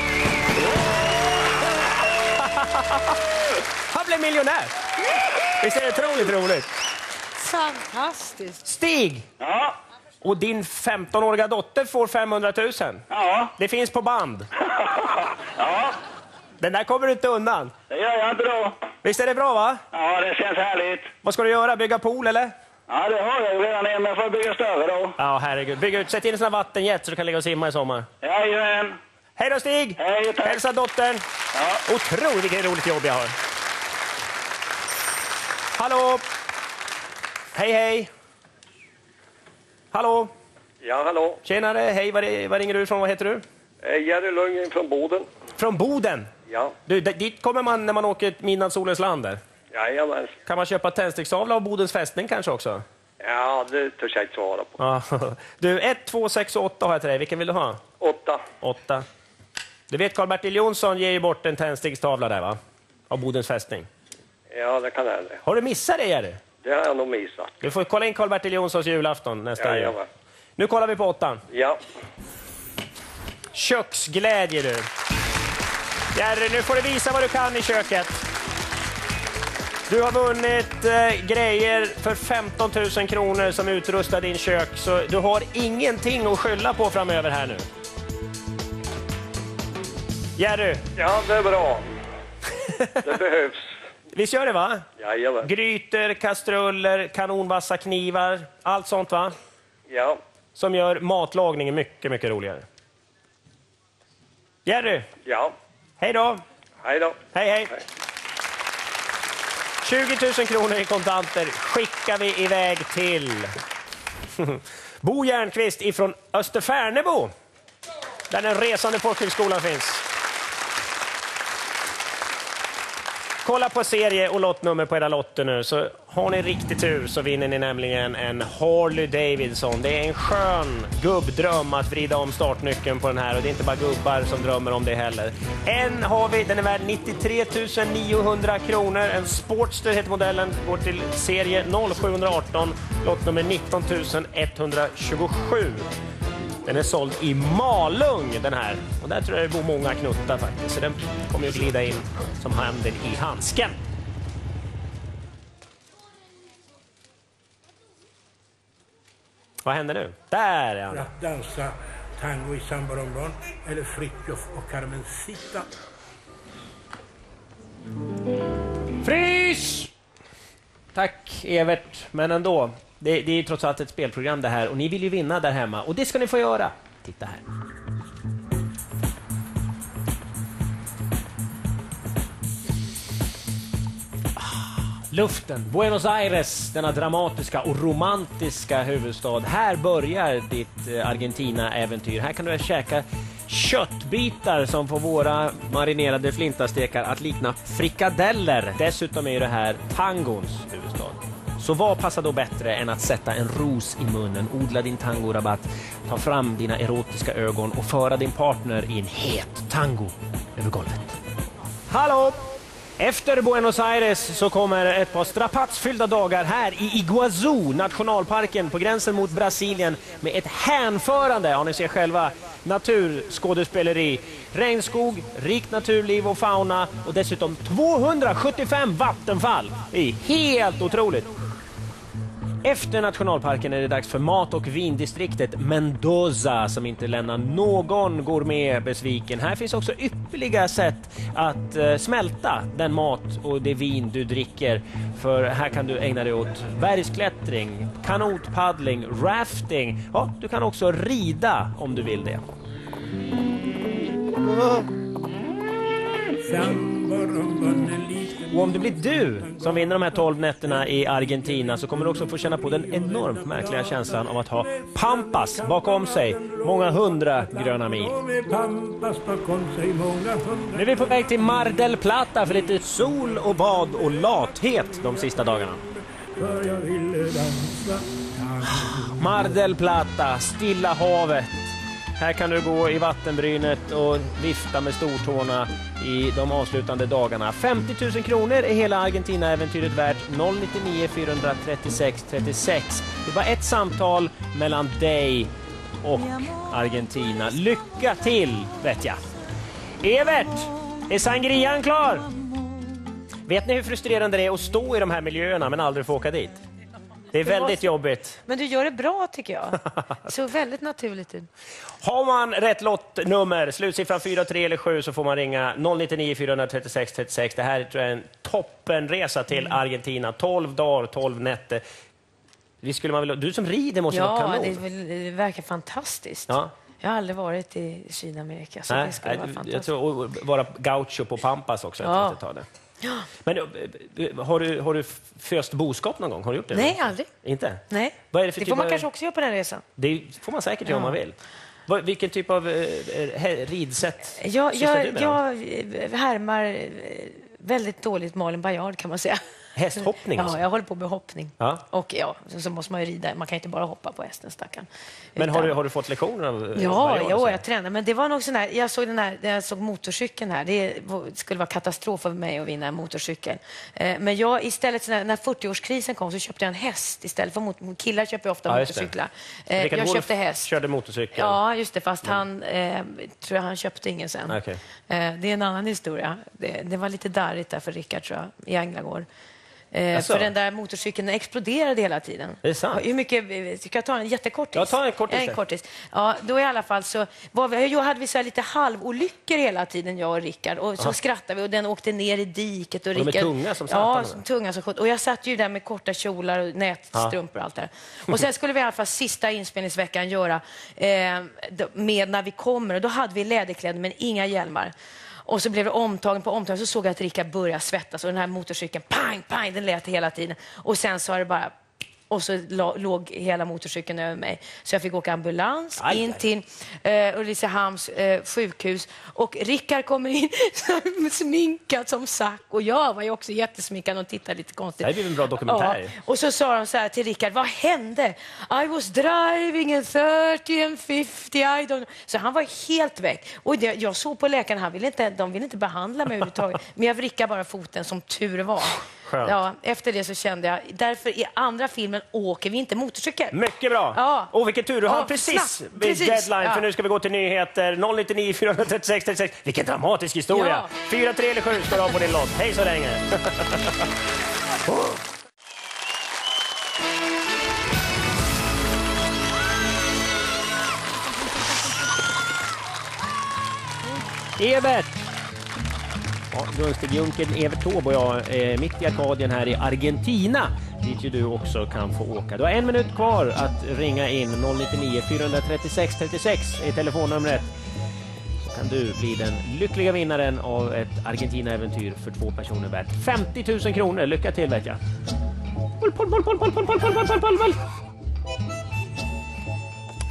Han blev miljonär. Visst är det otroligt roligt? Fantastiskt. Stig! Ja. Och din femtonåriga dotter får femhundratusen. Ja. Det finns på band. Ja. Den där kommer du inte undan. Det gör jag inte då. Visst är det bra, va? Ja, det känns härligt. Vad ska du göra? Bygga pool, eller? Ja, det har jag ju redan, men jag får bygga större då. Ja, herregud. Bygg ut. Sätt in en sån här vattenjet så du kan ligga och simma i sommar. Jajamän. Hej då, Stig! Hej, tack. Hälsa dottern. Ja. Otroligt vilket roligt jobb jag har. Hallå! Hej, hej! Hallå! Ja, hallå. Tjenare, hej, var, var ringer du ifrån? Vad heter du? Jerry Lundgren från Boden. Från Boden? Ja. Du, dit kommer man när man åker till midnattssolens land där. Jajamän. Kan man köpa tändstickstavla av Bodens fästning kanske också? Ja, det törs jag inte svara på. Ja. Du, ett, två, sex och åtta har jag till dig. Vilken vill du ha? Åtta. Åtta. Du vet, Karl-Bertil Jonsson ger ju bort en tändstickstavla där, va? Av Bodens fästning. Ja, det kan hända. Har du missat det, Jerry? Det har jag nog missat. Du får kolla in Karl-Bertil Jonssons julafton nästa jul. Jajamän. Nu kollar vi på åttan. Ja. Köksglädje, du. Jerry, nu får du visa vad du kan i köket. Du har vunnit eh, grejer för femton tusen kronor som utrustar din kök. Så du har ingenting att skylla på framöver här nu. Jerry. Ja, det är bra. Det behövs. Visst gör det, va? Jajamän. Grytor, kastruller, kanonvassa knivar. Allt sånt, va? Ja. Som gör matlagningen mycket, mycket roligare. Jerry. Ja. Hej då. Hej då. Hej, hej. tjugo tusen kronor i kontanter skickar vi iväg till Bo Järnqvist ifrån Österfärnebo, där den resande folkhögskolan finns. Kolla på serie och lottnummer på era lotter nu, så har ni riktigt tur så vinner ni nämligen en Harley Davidson. Det är en skön gubbdröm att vrida om startnyckeln på den här, och det är inte bara gubbar som drömmer om det heller. En har vi, den är värd nittiotre tusen niohundra kronor. En Sportster heter modellen, går till serie noll sju ett åtta, lottnummer nitton tusen etthundratjugosju. Den är såld i Malung, den här. Och där tror jag det bor många knuttar faktiskt. Så den kommer ju glida in som handen i handsken. Vad händer nu? Där är han. För att dansa tango i Samba Rondon eller Fritjof och Carmencita. Frys! Tack Evert, men ändå. Det, det är ju trots allt ett spelprogram det här, och ni vill ju vinna där hemma, och det ska ni få göra. Titta här. Luften, Buenos Aires, denna dramatiska och romantiska huvudstad. Här börjar ditt Argentina-äventyr. Här kan du käka köttbitar som får våra marinerade flintastekar att likna frikadeller. Dessutom är ju det här tangons huvudstad. Så vad passar då bättre än att sätta en ros i munnen, odla din tangorabatt, ta fram dina erotiska ögon och föra din partner i en het tango över golvet. Hallå! Efter Buenos Aires så kommer ett par strapatsfyllda dagar här i Iguazu, nationalparken på gränsen mot Brasilien, med ett hänförande, ja ni ser själva, naturskådespeleri, regnskog, rikt naturliv och fauna och dessutom tvåhundrasjuttiofem vattenfall. Det är helt otroligt. Efter nationalparken är det dags för mat- och vindistriktet Mendoza som inte lämnar någon gourmet besviken. Här finns också ypperliga sätt att uh, smälta den mat och det vin du dricker. För här kan du ägna dig åt bergsklättring, kanotpaddling, rafting. Ja, du kan också rida om du vill det. Och om det blir du som vinner de här tolv nätterna i Argentina så kommer du också få känna på den enormt märkliga känslan av att ha Pampas bakom sig. Många hundra gröna mil. Nu är vi på väg till Mar del Plata för lite sol och bad och lathet de sista dagarna. Mar del Plata, Stilla havet. Här kan du gå i vattenbrynet och vifta med stortårna i de avslutande dagarna. femtio tusen kronor är hela Argentina-äventyret värt. noll nittionio fyrahundratrettiosex trettiosex. Det var ett samtal mellan dig och Argentina. Lycka till, vet jag. Evert, är sangrian klar? Vet ni hur frustrerande det är att stå i de här miljöerna men aldrig få åka dit? Det är väldigt jobbigt. Men du gör det bra tycker jag. Så väldigt naturligt. Har man rätt lottnummer, slutsiffran fyra, tre eller sju, så får man ringa noll nittionio fyrahundratrettiosex trettiosex. Det här tror jag är en toppenresa till Argentina. tolv dagar, tolv nätter. Vi skulle man vilja... Du som rider måste ja, vara kanon. Ja, det, det verkar fantastiskt. Ja. Jag har aldrig varit i Sydamerika, så Nej, det skulle vara fantastiskt. Jag tror att vara gaucho på Pampas också. Ja. Jag ta det. Ja. Men har du, har du föst boskap någon gång? Har du gjort det? Nej, aldrig. Inte? Nej. Vad är det för det typ får man av... kanske också göra på den resan. Det får man säkert göra ja. om man vill. Vad, vilken typ av eh, ridsätt ja, sysslar jag, du med? Jag härmar väldigt dåligt Malin Baryard kan man säga. Hästhoppning? Ja, jag håller på med hoppning. Ja. Och ja, så måste man ju rida. Man kan inte bara hoppa på hästen, stackarn. Men har, du, har du fått lektioner av Ja, jo, jag tränar. Men det var nog sån här, jag såg den här, jag såg motorcykeln här. Det skulle vara katastrof för mig att vinna en motorcykel. Men jag istället, så när, när fyrtioårskrisen kom så köpte jag en häst istället för mot, killar köper ofta ja, motorcyklar. Richard jag Wolff köpte häst. Körde motorcykel. Ja, just det. Fast mm. han, eh, tror jag han köpte ingen sen. Okay. Eh, det är en annan historia. Det, det var lite darrigt där för Richard, tror jag, i Änglagård. Eh, för den där motorcykeln exploderade hela tiden. Det är sant. Hur mycket, ska jag ta en jättekortis? Jag tar en kortis. En kortis. Ja, då i alla fall så var vi, jag hade vi så här lite halvolyckor hela tiden, jag och Rickard. Och så Aha. skrattade vi och den åkte ner i diket. Och, och Rickard, de är tunga som satan. Ja, som tunga som sjutton. Och jag satt ju där med korta kjolar och nätstrumpor och allt där. Och sen skulle vi i alla fall sista inspelningsveckan göra eh, med när vi kommer. Och då hade vi läderkläder men inga hjälmar. Och så blev det omtagen på omtagen, så såg jag att Rickard började svettas och den här motorcykeln, pang, pang, den lät hela tiden. Och sen så var det bara, och så låg hela motorcykeln över mig. Så jag fick åka ambulans aj, in till uh, Ulricehamns uh, sjukhus. Och Rickard kommer in sminkad som Zack. Och jag var ju också jättesminkad och tittade lite konstigt. Det blir en bra dokumentär. Ja. Och så sa de så här till Rickard, vad hände? I was driving in thirty and fifty, I don't know. Så han var helt väck. Och det, jag såg på läkaren, han ville inte, de ville inte behandla mig överhuvudtaget. Men jag vrickade bara foten som tur var. Skönt. Ja, efter det så kände jag, därför i andra filmen åker vi inte motorcykel. Mycket bra. Ja. Och vilken tur, du har ja, precis vid precis. deadline, ja. för nu ska vi gå till nyheter. noll nittionio fyrahundratrettiosex trettiosex. Vilken dramatisk historia. Ja. fyra, tre eller sju ska du ha på din lott. Hej så länge. oh. Evert! Ja, Gunstegjunken Evert Taube och jag är mitt i Arkadien här i Argentina, dit ju du också kan få åka. Du har en minut kvar att ringa in. Noll nittionio fyrahundratrettiosex trettiosex är telefonnumret. Så kan du bli den lyckliga vinnaren av ett Argentina-äventyr för två personer värt femtio tusen kronor. Lycka till, vet jag.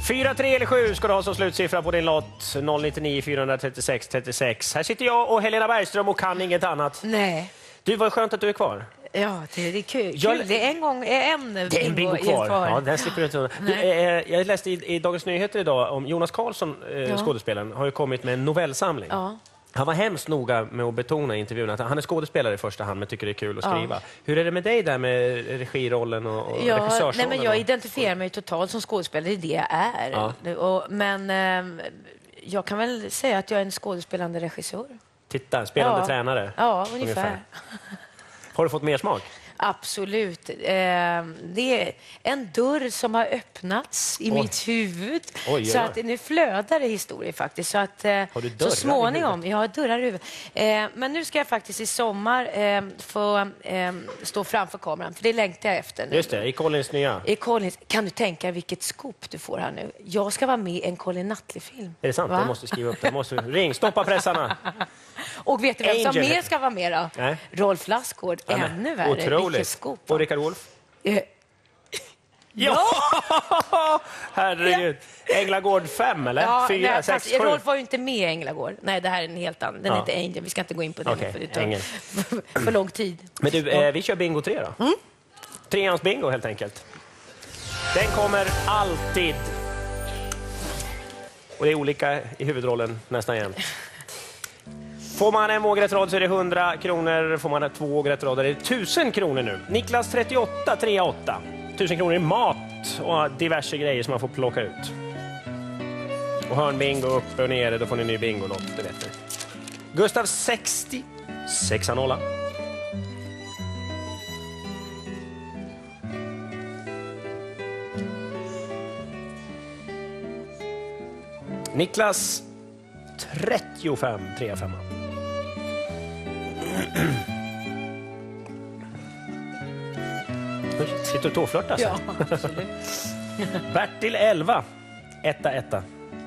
fyra, tre eller sju ska du ha som slutsiffra på din lott. noll nio nio fyra tre sex tre sex. Här sitter jag och Helena Bergström och kan inget annat. Nej. Du, var skönt att du är kvar. Ja, det är kul. Jag- kul. Det är en gång en Det är en bingo kvar. Ja, den slipper du inte undan. Du, eh, jag läste i, i Dagens Nyheter idag om Jonas Karlsson, eh, Ja. skådespelaren, har ju kommit med en novellsamling. Ja. Han var hemskt noga med att betona i intervjun att han är skådespelare i första hand men tycker det är kul att Ja. skriva. Hur är det med dig där med regirollen och, och Ja, regissörsrollen? nej, men jag och- identifierar mig totalt som skådespelare, det är det jag är. Ja. Och, men eh, jag kan väl säga att jag är en skådespelande regissör. Titta, spelande Ja. tränare. Ja, ungefär. Har du fått mer smak? Absolut. Eh, det är en dörr som har öppnats i Oj. mitt huvud. Oj, oj, Så oj. att nu flödar det historier faktiskt. Så att, eh, Har du dörrar så i småningom, huvudet? jag har dörrar i huvudet. Eh, men nu ska jag faktiskt i sommar eh, få eh, stå framför kameran, för det längtar jag efter nu. Just det, i Collins nya. I Collins, kan du tänka vilket scoop du får här nu? Jag ska vara med i en Colin Nutley-film. Är det sant? Va? Jag måste skriva upp det. Jag måste... Ring, stoppa pressarna. Och vet du vem som Angel. mer ska vara med då? Nej. Rolf Lassgård. Ja, men, Ännu värre. Vilket Otroligt. scoop. Och Rickard Wolff? Eh, Ja! Herregud. Änglagård fem, eller? Ja, Fyra, nej, sex, fast sju? Rolf var ju inte med i Änglagård. Nej, det här är en helt annan. Den Ja. heter Angel. Vi ska inte gå in på den Okej, för det tar Ängel. för, för lång tid. Men du, eh, vi kör bingo tre då. Mm. Treans bingo helt enkelt. Den kommer alltid. Och det är olika i huvudrollen nästan jämt. Får man en vågrätt rad så är det hundra kronor. Får man två vågrätt rad är det tusen kronor nu. Niklas trettioåtta tre åtta. tusen kronor i mat och diverse grejer som man får plocka ut. Och hörnbingo uppe och nere, då får ni en ny bingolott, det vet ni. Gustav sextio, sex noll. Niklas trettiofem tre fem. Sitter du tåflörtas? Ja, absolut. Bertil elva, etta etta.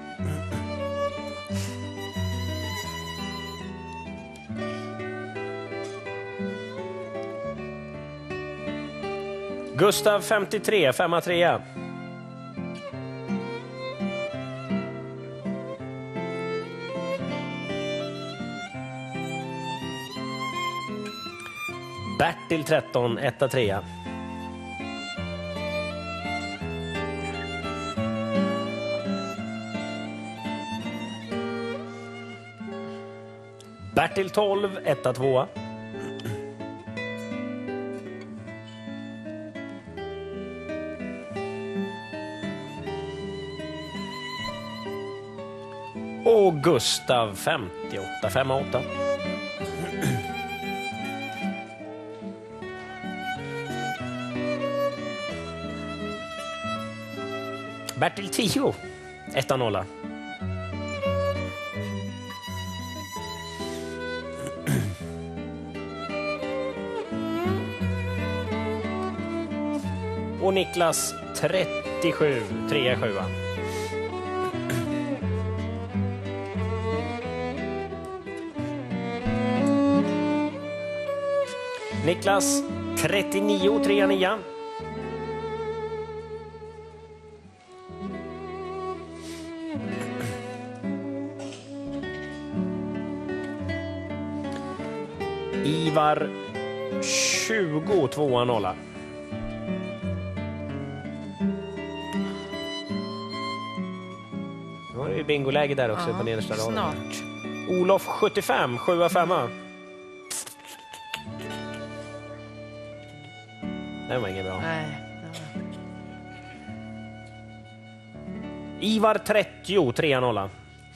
Gustav femtiotre, femma trea. Bertil tretton, etta trea. Bertil tolv, etta tvåa. Och Gustav femtioåtta, femma åtta. Bertil tio, etta nolla. Och Niklas trettiosju, trea sjua. Niklas trettionio, trea nia. Ivar tjugo, tvåa nolla. Nu har det ju bingoläge där också Ja, på nedersta raden. snart. Olof sjuttiofem, sjua femma. Den var ingen bra. Nej. Ivar trettio, trea nolla.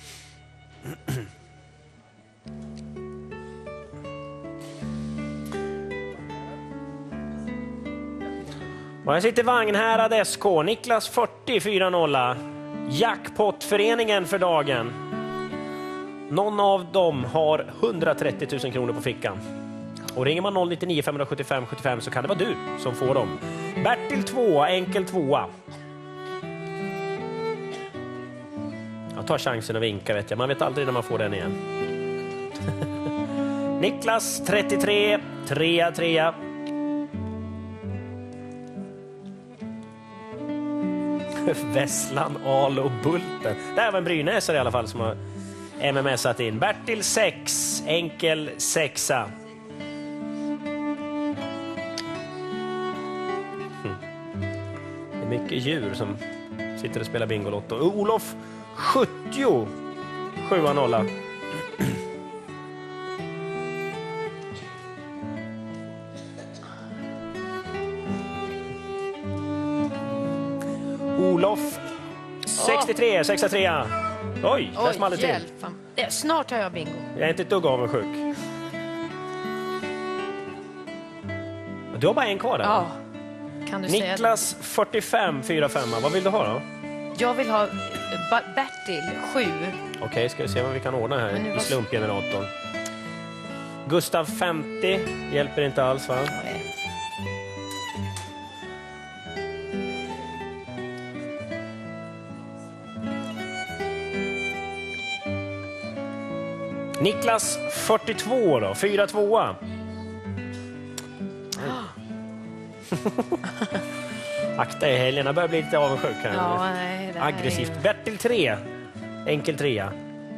Och här sitter Vagnhärad S K, Niklas fyrtio, fyra nolla. Jackpotföreningen för dagen. Någon av dem har hundratrettio tusen kronor på fickan. Och ringer man noll nio nio fem sju fem sju fem så kan det vara du som får dem. Bertil tvåa, enkel tvåa. Jag tar chansen att vinka, vet jag. Man vet aldrig när man får den igen. Niklas trettiotre, trea trea. Vesslan, Al och Bulten. Det här var en brynäsare i alla fall som har M M S-at in. Bertil sex, enkel sexa. Hmm. Det är mycket djur som sitter och spelar Bingolotto. Olof sjuttio, sjua nolla. Olof sextiotre, sextiotre. Oj, där small det till. hjälp. Ja, snart har jag bingo. Jag är inte ett dugg avundsjuk. Du har bara en kvar där. Ja, kan du säga Niklas fyrtiofem, fyra fem. Vad vill du ha då? det? Jag vill ha Ba- Bertil sju. Okej, okay, ska vi se vad vi kan ordna här Men nu i var- slumpgeneratorn. Gustav femtio, hjälper inte alls va? Nej. Niklas fyrtiotvå då, fyra tvåa. Akta i helgen, jag börjar bli lite avundsjuk här. Ja, nej, det här Aggressivt. är- Bertil tre, enkel trea.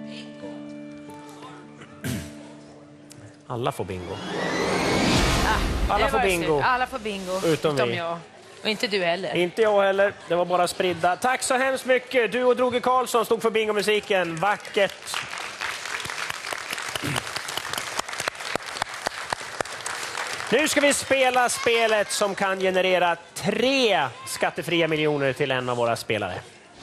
Alla får bingo. Alla Det får var bingo. slut. Alla får bingo. Utom vi. jag. Och inte du heller. Inte jag heller, det var bara spridda. Tack så hemskt mycket. Du och Droge Karlsson stod för bingomusiken. Vackert. Nu ska vi spela spelet som kan generera tre skattefria miljoner till en av våra spelare.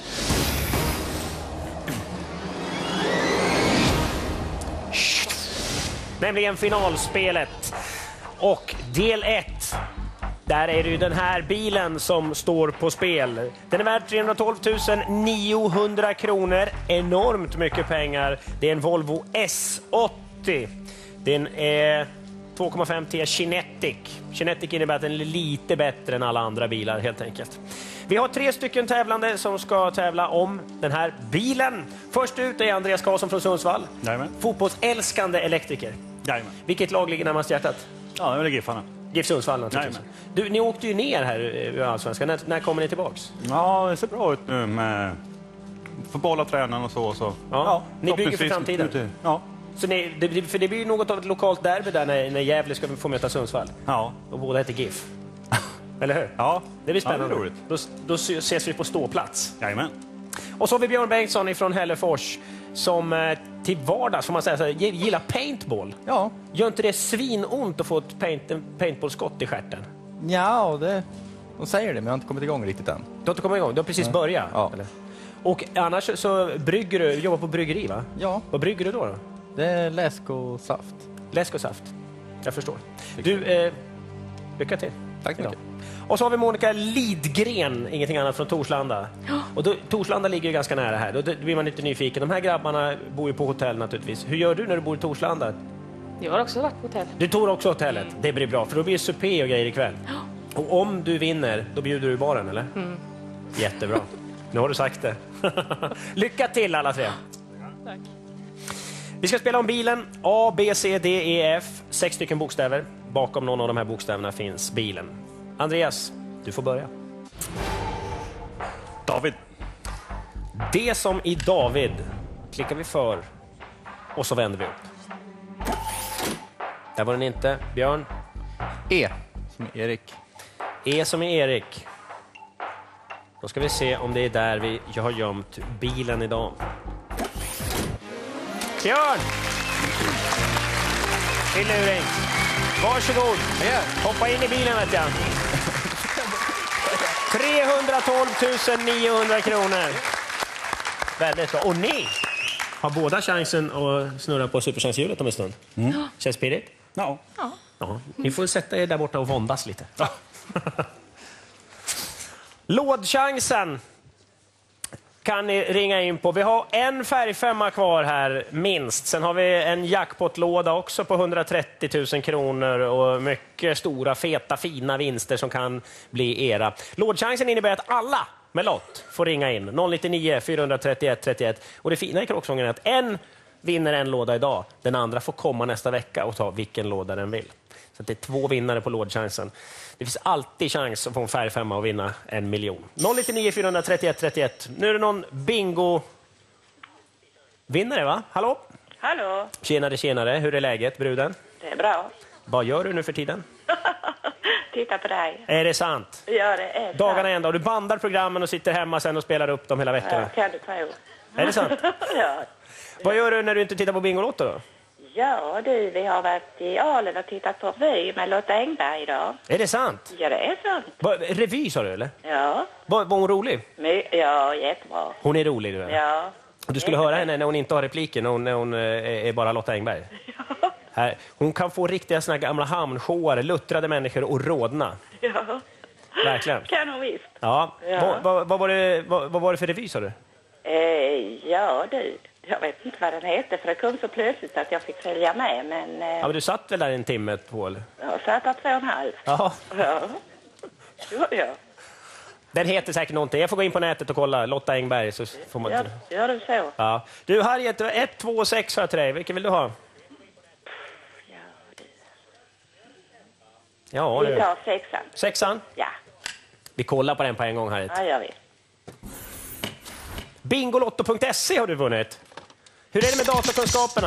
Nämligen finalspelet. Och del ett. Där är det ju den här bilen som står på spel. Den är värd trehundratolv tusen niohundra kronor. Enormt mycket pengar. Det är en Volvo S åttio. Den är två komma fem T Kinetic. Kinetic innebär att den är lite bättre än alla andra bilar helt enkelt. Vi har tre stycken tävlande som ska tävla om den här bilen. Först ut är Andreas Karlsson från Sundsvall. Jajamän. Fotbollsälskande elektriker. Jajamän. Vilket lag ligger närmast hjärtat? Ja, det är Giffarna. GIF Sundsvall naturligtvis. Du, ni åkte ju ner här i Allsvenskan. När, när kommer ni tillbaks? Ja, det ser bra ut nu med fotboll och tränaren och så. så. Ja. Ja, ni bygger för förhoppningsvis framtiden. ute. Ja. Så ni, det, för det blir ju något av ett lokalt derby där när, när Gävle ska få möta Sundsvall. Ja. Och båda heter GIF. Eller hur? Ja. Det blir spännande. Ja, det är roligt. Då, då ses vi på ståplats. Jajamän. Och så har vi Björn Bengtsson från Hällefors som eh, till vardags, får man säga så här, gillar paintball. Ja. Gör inte det svinont att få ett paint, en paintballskott i stjärten? Ja, det, de säger det, men jag har inte kommit igång riktigt än. Du har inte kommit igång? Du har precis Nej. börjat? Ja. Eller? Och annars så brygger du, jobbar på bryggeri va? Ja. Vad brygger du då? då? Det är läsk och saft. Läsk och saft. Jag förstår. Du, eh, lycka till. Tack så mycket. Och så har vi Monica Lidgren, ingenting annat, från Torslanda. Och då, Torslanda ligger ju ganska nära här. Då blir man lite nyfiken. De här grabbarna bor ju på hotell naturligtvis. Hur gör du när du bor i Torslanda? Jag har också varit på hotell. Du tog också hotellet. Det blir bra, för då blir det supé och grejer ikväll. Och om du vinner, då bjuder du i baren, eller? Mm. Jättebra. Nu har du sagt det. Lycka till alla tre. Tack. Vi ska spela om bilen. A, B, C, D, E, F. Sex stycken bokstäver. Bakom någon av de här bokstäverna finns bilen. Andreas, du får börja. David. Det som i David klickar vi för och så vänder vi upp. Där var den inte. Björn. E som är Erik. E som är Erik. Då ska vi se om det är där vi har gömt bilen idag. Björn! Till luring. Varsågod. Hoppa in i bilen vet jag. trehundratolv tusen niohundra kronor. Väldigt bra. Och ni har båda chansen att snurra på superchanshjulet om en stund. Mm. Känns pirrigt? Ja. Ja. Ja. Ni får sätta er där borta och våndas lite. Ja. Lådchansen kan ni ringa in på. Vi har en färgfemma kvar här, minst. Sen har vi en jackpotlåda också på hundratrettio tusen kronor och mycket stora, feta, fina vinster som kan bli era. Lådchansen innebär att alla med lott får ringa in. noll nio fyra tre ett tre ett. Och det fina i Kråksången är att en vinner en låda idag. Den andra får komma nästa vecka och ta vilken låda den vill. Så att det är två vinnare på lådchansen. Det finns alltid chans att få en färgfemma och vinna en miljon. noll nio nio fyra tre ett tre ett. Nu är det någon bingo vinnare, va? Hallå? Hallå, Tjenare, tjenare. Hur är läget, bruden? det är bra. Vad gör du nu för tiden? Titta på dig. Är det sant? Ja, det är Dagarna ända och du bandar programmen och sitter hemma sen och spelar upp dem hela veckorna. Ja, kan du tro. Är det sant? Ja. Vad gör du när du inte tittar på Bingolotto då? Ja, du, vi har varit i Alen och tittat på revy med Lotta Engberg idag. Är det sant? Ja, det är sant. Va, revy sa du eller? Ja. Var, var hon rolig? My, ja, jättebra. Hon är rolig du är. Ja. Och du skulle höra henne när hon inte har repliker, när hon, när hon eh, är bara Lotta Engberg. Ja. Här, hon kan få riktiga såna gamla hamnshoare, luttrade människor och rådna. Ja. Verkligen. Kan hon visst. Ja. Ja. Vad, vad, vad, var det, vad, vad var det för revy sa du? Eh, ja, du. Jag vet inte vad den heter, för det kom så plötsligt att jag fick följa med, men... Eh, Ja, men du satt väl där en timme på eller? jag satt där två och en halv. Ja. Ja. Ja, ja. Den heter säkert någonting. Jag får gå in på nätet och kolla. Lotta Engberg så får man... Gör, gör du så? Ja. Du, Harriet, ett, två, sex har jag till dig. Vilken vill du ha? Ja, Vi du. tar sexan. Sexan? Ja. Vi kollar på den på en gång, Harriet. Ja, gör vi. Bingolotto punkt se har du vunnit. Hur är det med datakunskaperna?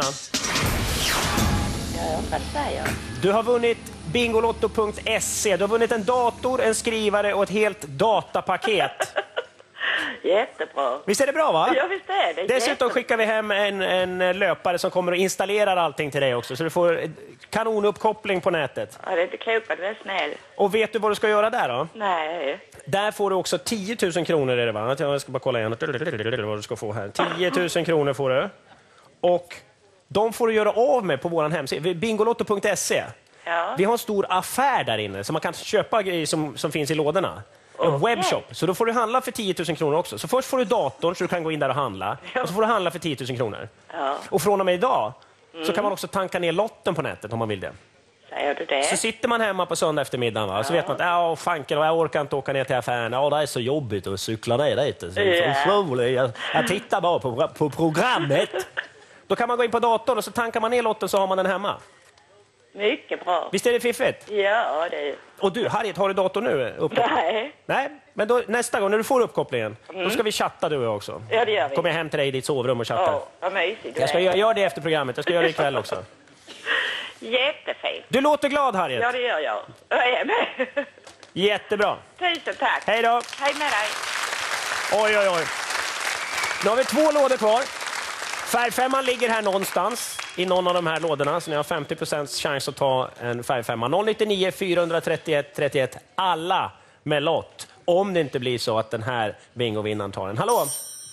Ja, vad säger jag? Du har vunnit Bingolotto punkt se. Du har vunnit en dator, en skrivare och ett helt datapaket. Jättebra. Visst är det bra, va? Ja, visst är det. Dessutom Jättebra. skickar vi hem en, en löpare som kommer och installerar allting till dig också. Så du får kanonuppkoppling på nätet. Ja, det är inte klokt att du är snäll. Och vet du vad du ska göra där då? Nej. Där får du också tio tusen kronor är det, va? Jag ska bara kolla igen vad du ska få här. tio tusen kronor får du. Och de får du göra av med på vår hemsida, Bingolotto punkt se. Ja. Vi har en stor affär där inne så man kan köpa grejer som, som finns i lådorna. En Okay. webbshop. Så då får du handla för tio tusen kronor också. Så först får du datorn så du kan gå in där och handla. Och så får du handla för tio tusen kronor. Ja. Och från och med idag Mm. så kan man också tanka ner lotten på nätet om man vill det. Säger du det? Så sitter man hemma på söndag eftermiddag, va? Så vet man att ja, fanken, jag orkar inte åka ner till affären. Ja, det är så jobbigt att cykla ner dit. Så, Ja. så, jag, jag tittar bara på, på programmet. Då kan man gå in på datorn och så tankar man ner lotten så har man den hemma. Mycket bra. Visst är det fiffigt? Ja, det... Och du, Harriet, har du datorn nu? Uppkopplad? Nej. Nej, men då, nästa gång när du får uppkopplingen, Mm. då ska vi chatta du och jag också. Ja, det gör vi. Kommer jag hem till dig i ditt sovrum och chattar. Åh, vad mysigt. Jag ska göra gör det efter programmet, jag ska göra det ikväll också. Jättefint. Du låter glad, Harriet. Ja, det gör jag. Jag är med. Jättebra. Tusen tack. Hej då. Hej med dig. Oj, oj, oj. Nu har vi två lådor kvar. Färgfemman ligger här någonstans i någon av de här lådorna, så ni har femtio procent chans att ta en färgfemma. noll nio nio fyra tre ett tre ett, alla med lott. Om det inte blir så att den här bingovinnaren tar den. Hallå?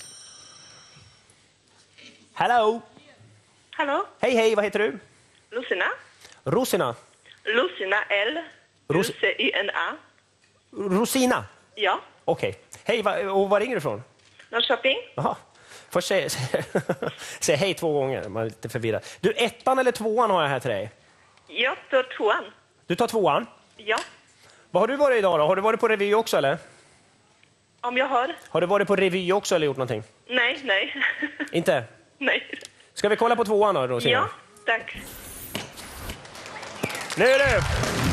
Hallå? Hallå? Hej, hej, vad heter du? Lucina? Rosina? Lucina L. Ros C Y N A. Rosina? Ja. Okej. Hej, va, och var ringer du ifrån? Norrköping? Jaha. Först säg, säg hej två gånger, man är lite förvirrad. Du, ettan eller tvåan har jag här till dig. Jag tar tvåan. Du tar tvåan? Ja. Vad har du varit idag då? Har du varit på revy också eller? Om jag har? Har du varit på revy också eller gjort någonting? Nej, nej. Inte? nej. Ska vi kolla på tvåan då, Rosina? Ja, tack. Nu är du!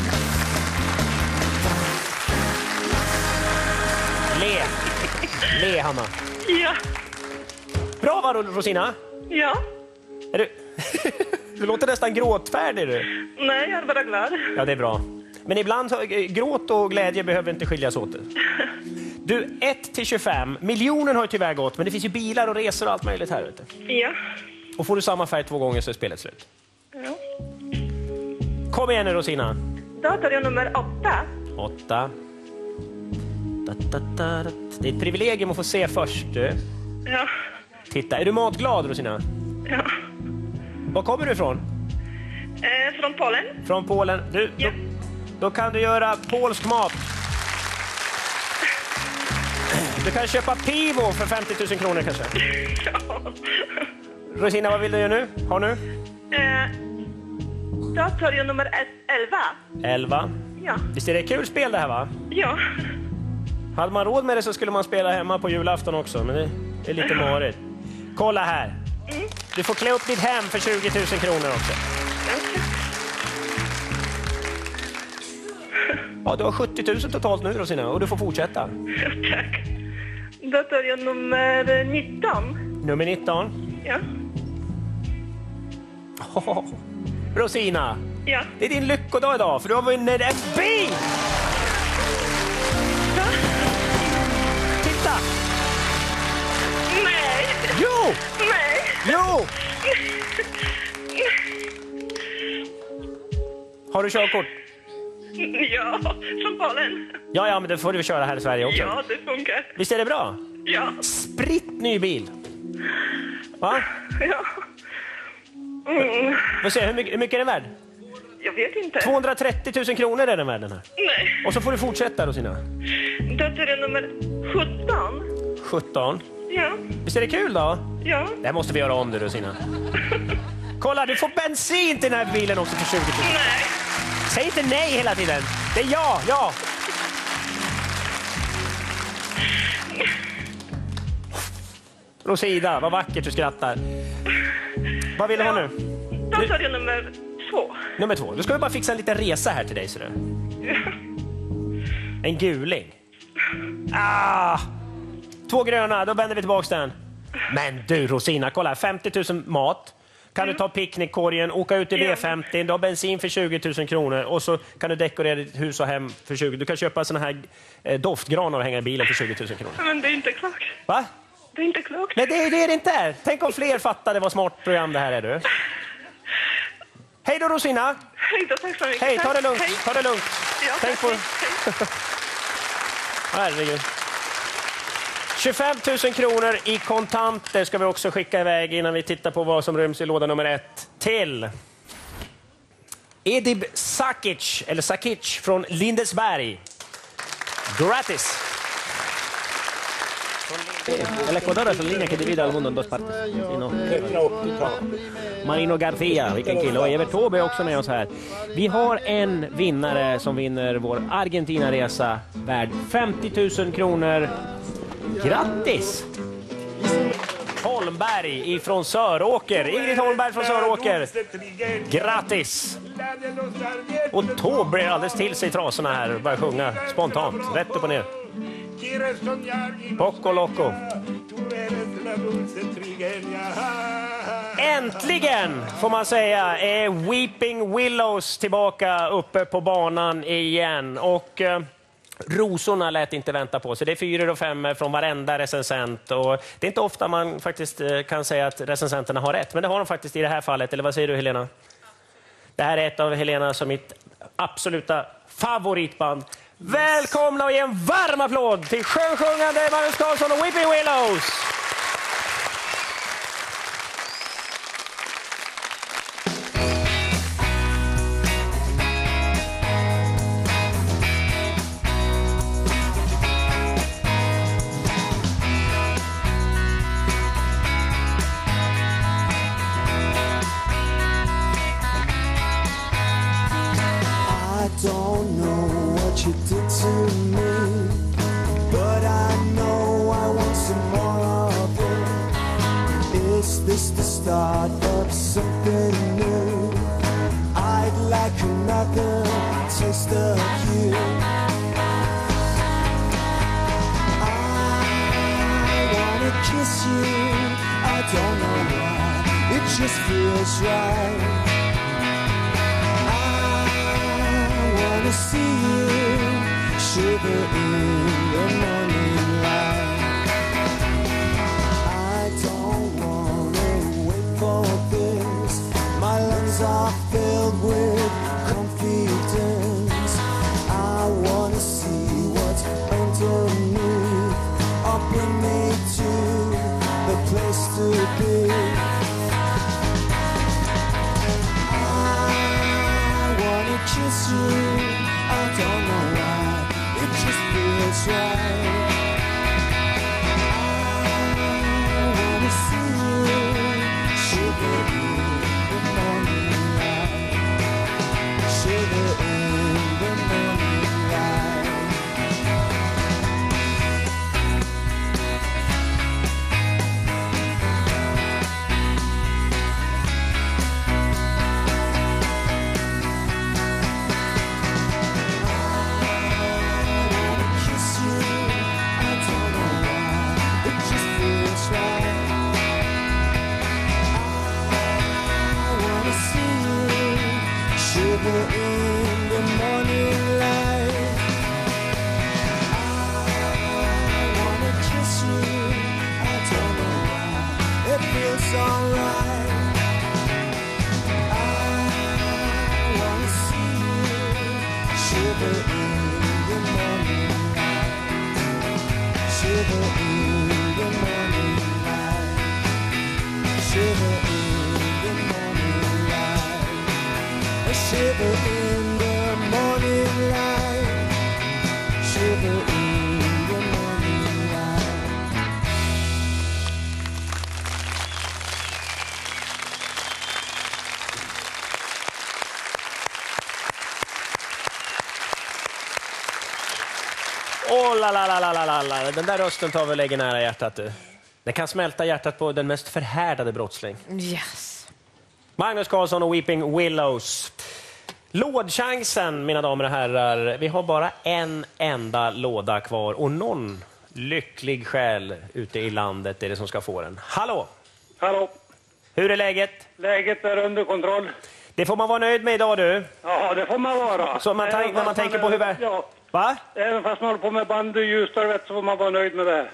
Le. Le, Hanna. Ja. Bra va, Rosina? Ja. Är du... du låter nästan gråtfärdig du. Nej, jag är bara glad. Ja, det är bra. Men ibland, så, gråt och glädje behöver inte skiljas åt. Du, ett till tjugofem. Miljonen har ju tyvärr gått, men det finns ju bilar och resor och allt möjligt här. Vet du. Ja. Och får du samma färg två gånger så är spelet slut. Ja. Kom igen nu, Rosina. Då tar jag nummer åtta. Åtta. Da, da, da, da. Det är ett privilegium att få se först. Du. Ja. Titta, är du matglad, Rosina? Ja. Var kommer du ifrån? Eh, från Polen. Från Polen. Du, Ja. då, då kan du göra polsk mat. Du kan köpa pivo för femtio tusen kronor kanske. Ja. Rosina, vad vill du göra nu? Har nu? Eh, då tar jag nummer ett, elva. elva. Ja. Visst är det kul spel det här, va? Ja. Hade man råd med det så skulle man spela hemma på julafton också, men det är lite marigt. Kolla här. Mm. Du får klä upp ditt hem för tjugo tusen kronor också. Ja, du har sjuttio tusen totalt nu, Rosina, och du får fortsätta. Tack. Då tar jag nummer nitton. Nummer nitton. Ja. Oh, Rosina, Ja. det är din lyckodag idag, för du har vunnit en bil! Titta! Nej! Jo! Nej! Jo! Har du körkort? Ja, som Polen. Ja, ja, men det får du köra här i Sverige också. Ja, det funkar. Visst är det bra? Ja. Spritt ny bil. Va? Ja. Mm. Får se, hur mycket, hur mycket är den värd? Jag vet inte. tvåhundratrettio tusen kronor är den värd, den här. Nej. Och så får du fortsätta, Rosina. Då tar jag nummer sjutton. sjutton. Ja. Visst är det kul då? Ja. Det här måste vi göra om det, Rosina. Kolla, du får bensin till den här bilen också för tjugo tusen. Nej. Säg inte nej hela tiden. Det är ja, ja. Rosina, vad vackert du skrattar. Vad vill du ha nu? Då tar jag nummer två. Nummer två. Då ska vi bara fixa en liten resa här till dig, så du. En guling. Ah! Två gröna, då vänder vi tillbaka den. Men du, Rosina, kolla här. femtio tusen mat. Kan du ta picknickkorgen, åka ut i V femtio, du har bensin för tjugo tusen kronor och så kan du dekorera ditt hus och hem för tjugo. Du kan köpa såna här eh, doftgranar och hänga i bilen för tjugo tusen kronor. Men det är inte klart. Va? Det är inte klart. Nej, det är det är det inte. Tänk om fler fattade vad smart program det här är, du. Hej då, Rosina. Hej då, tack så mycket. Hej, ta det lugnt. Hej. Ta det lugnt. Ja, Tänk på... Herregud. tjugofem tusen kronor i kontanter ska vi också skicka iväg innan vi tittar på vad som ryms i låda nummer ett. Till Edib Sakic, eller Sakic från Lindesberg. Gratis. El Ecuador es la línea que divide al mundo en dos partes. Sino, Marino Garcia, vilken kille. Och Evert Taube är också med oss här. Vi har en vinnare som vinner vår Argentina-resa värd femtio tusen kronor. Grattis! Holmberg ifrån Söråker. Ingrid Holmberg från Söråker. Grattis! Och Taube blir alldeles till sig i trasorna här och börjar sjunga spontant. Rätt upp och ner. Poco Loco. Äntligen, får man säga, är Weeping Willows tillbaka uppe på banan igen. Och eh, rosorna lät inte vänta på sig. Det är fyra och fem från varenda recensent. Och det är inte ofta man faktiskt eh, kan säga att recensenterna har rätt. Men det har de faktiskt i det här fallet. Eller vad säger du, Helena? Det här är ett av Helena som mitt absoluta favoritband. Välkomna och ge en varm applåd till sjönsjungande Magnus Carlsson och Weeping Willows! Don't know what you did to me, but I know I want some more of it. Is this the start of something new? I'd like another taste of you. I wanna kiss you, I don't know why, it just feels right. To see you shiver in the morning light. I don't wanna wait for this. My lungs are filled with confidence. I wanna see what's underneath. Up bring me to the place to be. I wanna kiss you. I don't know why, it just feels right. I wanna see you shiver in the morning light. Shiver in the morning light. it's alright. I wanna see you shiver in the morning light. Shiver in the morning light. Shiver in the morning light. A shiver in the morning light. Shiver in the morning light. Åh, la, la, la, la, la, la. Den där rösten tar vi och lägger nära hjärtat, du. Den kan smälta hjärtat på den mest förhärdade brottsling. Yes. Magnus Carlsson och Weeping Willows. Lådchansen, mina damer och herrar. Vi har bara en enda låda kvar och någon lycklig själ ute i landet är det som ska få den. Hallå! Hallå! Hur är läget? Läget är under kontroll. Det får man vara nöjd med idag, du. Ja, det får man vara. Så man Även när man fast tänker är- på hur... vä- Ja, Va? även fast man håller på med bandy och Ljusdal, vet, så får man vara nöjd med det.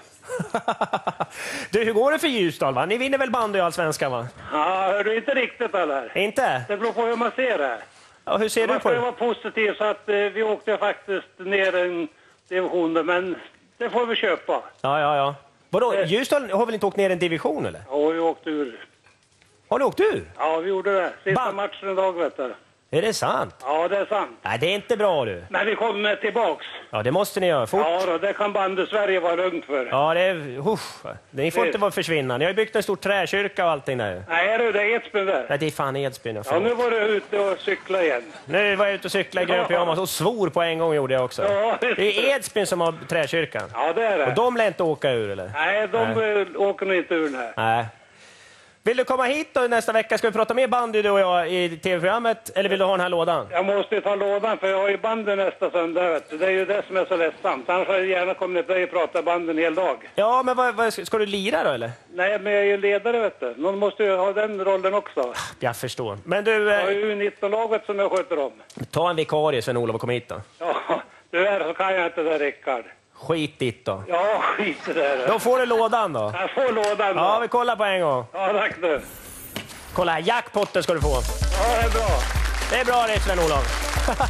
Du, hur går det för Ljusdal, va? Ni vinner väl bandy i Allsvenskan, va? Ja, hör du inte riktigt eller? Inte? Det beror på hur man ser det. Ja, hur ser man du på ska ju det? vara positiv, så att eh, vi åkte faktiskt ner en division, men det får vi köpa. Ja, ja, ja. Vadå, Ljusdal har väl inte åkt ner en division, eller? Ja, vi åkte ur. Har ni åkt ur? Ja, vi gjorde det. Sista Ba- matchen idag, vet du. Är det sant? Ja, det är sant. Nej, det är inte bra, du. Men vi kommer tillbaks. Ja, det måste ni göra. Fort. Ja, då, det kan bandy Sverige vara lugnt för. Ja, det är... Usch. Ni får Det- inte vara försvinna. Ni har ju byggt en stor träkyrka och allting där. Nej, är du, det är Edsbyn där. Nej, det är fan Edsbyn. Ja, nu var du ute och cykla igen. Nu var jag ute och cyklade i grön pyjamas och svor på en gång gjorde jag också. Ja, det är Edsbyn som har träkyrkan. Ja, det är det. Och de lär inte åka ur, eller? Nej, de Nej. eh, åker nog inte ur den här. Nej. Vill du komma hit då nästa vecka? Ska vi prata mer bandy du och jag i tv-programmet? Eller vill du ha den här lådan? Jag måste ju ta lådan, för jag har ju bandy nästa söndag, vet du. Det är ju det som är så ledsamt. Annars hade jag gärna kommit ner och pratat bandy en hel dag. Ja, men vad, vad, ska du lira då, eller? Nej, men jag är ju ledare, vet du. Någon måste ju ha den rollen också. Jag förstår. Men du, Jag har eh, ju U nitton-laget som jag sköter om. ta en vikarie, Sven-Olof, och kom hit då. Ja, tyvärr så kan jag inte det, Rickard. Skit dit då. Ja, skit i det. Då får du lådan då. Jag får lådan då. Ja, vi kollar på en gång. Ja, tack du. Kolla här, jackpotten ska du få. Ja, det är bra. Det är bra det, Sven-Olof.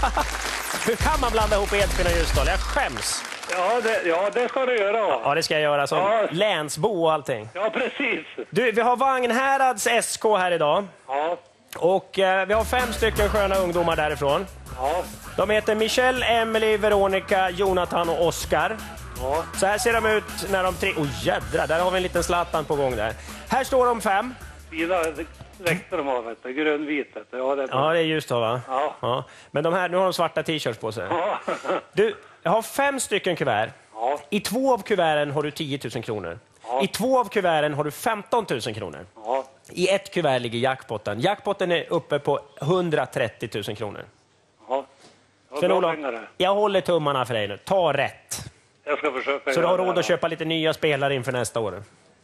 Hur kan man blanda ihop Edsbyn och Ljusdal? Jag skäms. Ja, det, ja, det ska du göra. Va? Ja, det ska jag göra som Ja. länsbo och allting. Ja, precis. Du, vi har Vagnhärads S K här idag. Ja. Och eh, vi har fem stycken sköna ungdomar därifrån. Ja. De heter Michelle, Emily, Veronica, Jonathan och Oskar. Ja. Så här ser de ut när de tre... Åh oh, jädra, där har vi en liten Zlatan på gång där. Här står de fem. Fina dräkter de har, vet du. Grönvit, vet du. Ja, det är bra. Ja, det är just då, va? Ja. Ja. Men de här, nu har de svarta t-shirts på sig. Ja. Du, jag har fem stycken kuvert. Ja. I två av kuverten har du tio tusen kronor. Ja. I två av kuverten har du femton tusen kronor. Ja. I ett kuvert ligger jackpotten. Jackpotten är uppe på hundratrettio tusen kronor. Ja. Det var bra Sven-Olof, pengar det. jag håller tummarna för dig nu. Ta rätt. Jag ska försöka Så du göra har det råd här, att köpa lite nya spelare inför nästa år.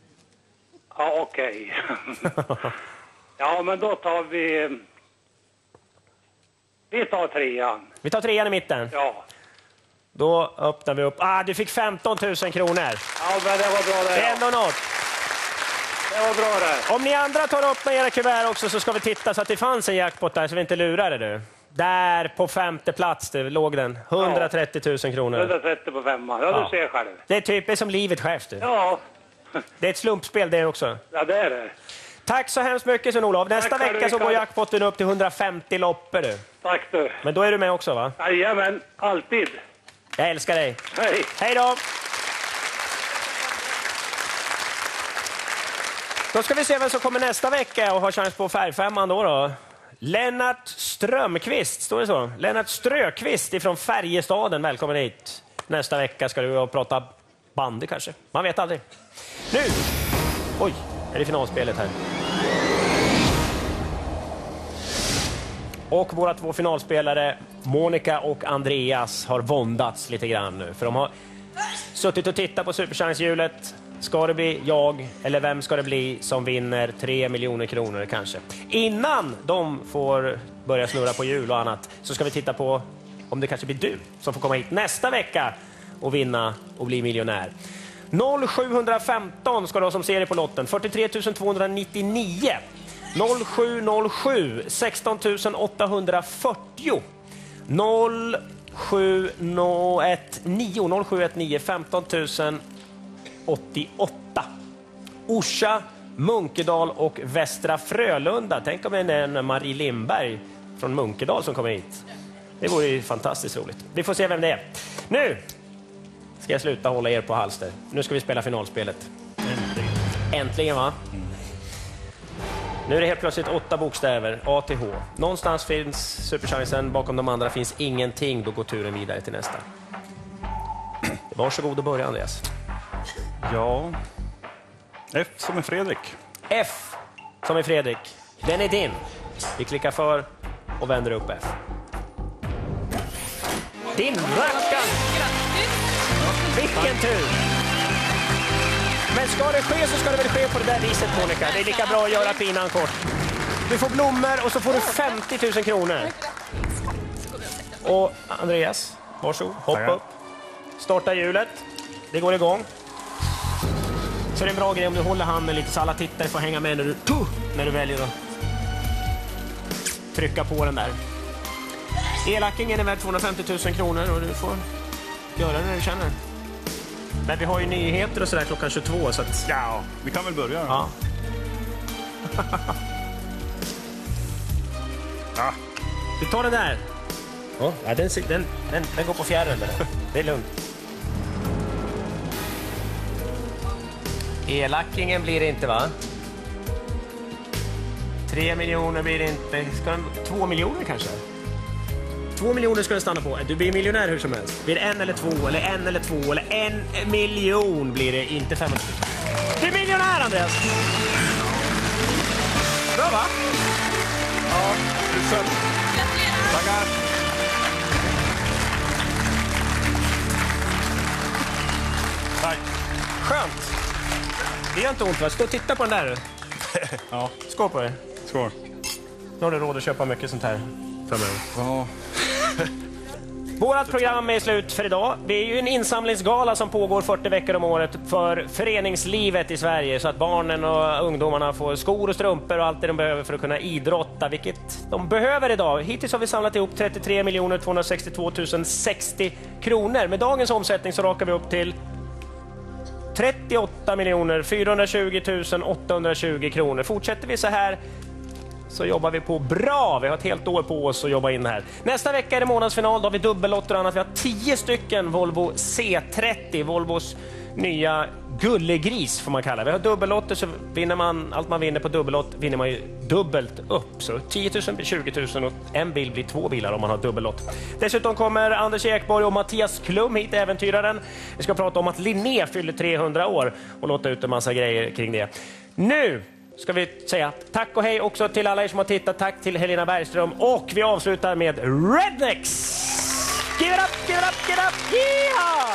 Ja, okej. Ja, men då tar vi... Vi tar trean. Vi tar trean i mitten. Ja. Då öppnar vi upp. Ah, du fick femton tusen kronor. Ja, men det var bra det. Det är Ja. ändå något. Det var bra det. Om ni andra tar upp med era kuvert också så ska vi titta så att det fanns en jackpot där så vi inte lurar det, du. Där på femte plats du, låg den. hundratrettio tusen kronor. hundratrettio på femman. Ja, Ja. du ser själv. Det är typ det är som livet självt. Du. Ja. Det är ett slumpspel det också. Ja, det är det. Tack så hemskt mycket, Sven-Olof. Nästa Tack, vecka så Rickard. går jackpotten upp till hundrafemtio loppor. Du. Tack du. Men då är du med också, va? Jajamän, alltid. Jag älskar dig. Hej. Hej då! Då ska vi se vem som kommer nästa vecka och har chans på färgfemman då. då. Lennart Strömqvist, står det så? Lennart Ströqvist ifrån Färjestaden. Välkommen hit. Nästa vecka ska du och prata bandy kanske. Man vet aldrig. Nu! Oj, är det finalspelet här. Och våra två finalspelare, Monica och Andreas, har våndats lite grann nu. För de har suttit och tittat på Superchanshjulet. Ska det bli jag eller vem ska det bli som vinner tre miljoner kronor kanske? Innan de får börja snurra på hjul och annat så ska vi titta på om det kanske blir du som får komma hit nästa vecka och vinna och bli miljonär. noll sju ett fem ska du ha som serie på lotten. fyrtiotre tusen tvåhundranittionio. noll sju noll sju sexton tusen åttahundrafyrtio. noll sju ett nio noll sju ett nio femton tusen åttioåtta. Orsa, Munkedal och Västra Frölunda. Tänk om det är en Marie Lindberg från Munkedal som kommer hit. Det vore ju fantastiskt roligt. Vi får se vem det är. Nu ska jag sluta hålla er på halster. Nu ska vi spela finalspelet. Äntligen, Äntligen va? Mm. Nu är det helt plötsligt åtta bokstäver, A till H. Någonstans finns superchansen, bakom de andra finns ingenting. Då går turen vidare till nästa. Varsågod och börja, Andreas. Ja... F som är Fredrik. F som är Fredrik. Den är din. Vi klickar för och vänder upp F. Din rackan! Vilken tur! Men ska det ske så ska det väl ske på det där viset, Monica. Det är lika bra att göra pinan kort. Du får blommor och så får du femtio tusen kronor. Och Andreas, varsågod. Hoppa upp. Starta hjulet. Det går igång. Så det är en bra grej om du håller handen lite så alla tittare får hänga med när du, när du väljer att trycka på den där. Elackingen är värd tvåhundrafemtio tusen kronor och du får göra det när du känner. Men vi har ju nyheter och sådär klockan tjugotvå så att... Ja, vi kan väl börja. Ja. Ja. Vi tar den där. Oh, ja, den, den, den, den går på fjärren. Det är lugnt. Elackingen blir det inte, va? Tre miljoner blir det inte. Ska den, två miljoner kanske? Två miljoner ska den stanna på. Du blir miljonär hur som helst. Blir det en eller två, eller en eller två, eller en miljon blir det, inte femhundra tusen. Du är miljonär, Andreas! Bra, va? Ja, tusen. Tackar. Tack. Skönt. Det gör inte ont, va? Stå och titta på den där. Ja. Skål på dig. Skål. Nu har du råd att köpa mycket sånt här framöver. Ja. Vårat program är slut för idag. Det är ju en insamlingsgala som pågår fyrtio veckor om året för föreningslivet i Sverige så att barnen och ungdomarna får skor och strumpor och allt det de behöver för att kunna idrotta, vilket de behöver idag. Hittills har vi samlat ihop trettiotre miljoner tvåhundrasextiotvå tusen sextio kronor. Med dagens omsättning så rakar vi upp till trettioåtta miljoner fyrahundratjugo tusen åttahundratjugo kronor. Fortsätter vi så här så jobbar vi på bra. Vi har ett helt år på oss att jobba in det här. Nästa vecka är det månadsfinal. Då har vi dubbellotter och annat. Vi har tio stycken Volvo C trettio. Volvos nya gullegris får man kalla. Vi har dubbellotter så vinner man allt man vinner på dubbellott vinner man ju dubbelt upp. Så tio tusen blir tjugo tusen och en bil blir två bilar om man har dubbellott. Dessutom kommer Anders Ekborg och Mattias Klum hit, äventyraren. Vi ska prata om att Linné fyller trehundra år och låta ut en massa grejer kring det. Nu ska vi säga tack och hej också till alla er som har tittat. Tack till Helena Bergström. Och vi avslutar med Rednecks. Give it up, give it up, give it up. Yeah!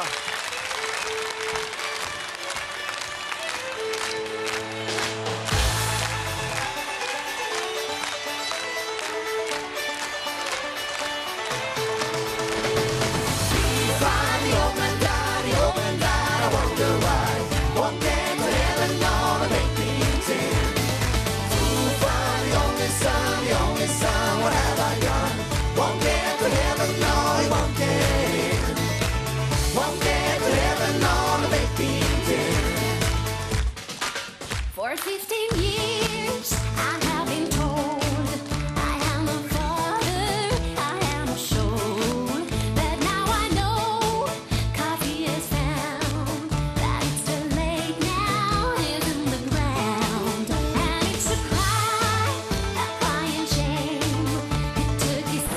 For fifteen years, I have been told I am a father, I am a soul. But now I know coffee is found, that it's too late now, is in the ground. And it's a cry, a crying shame. It took his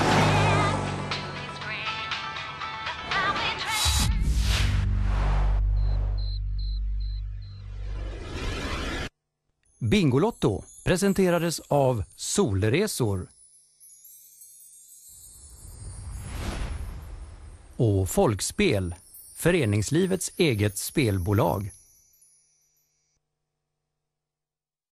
Bingolotto presenterades av Solresor och Folkspel, föreningslivets eget spelbolag.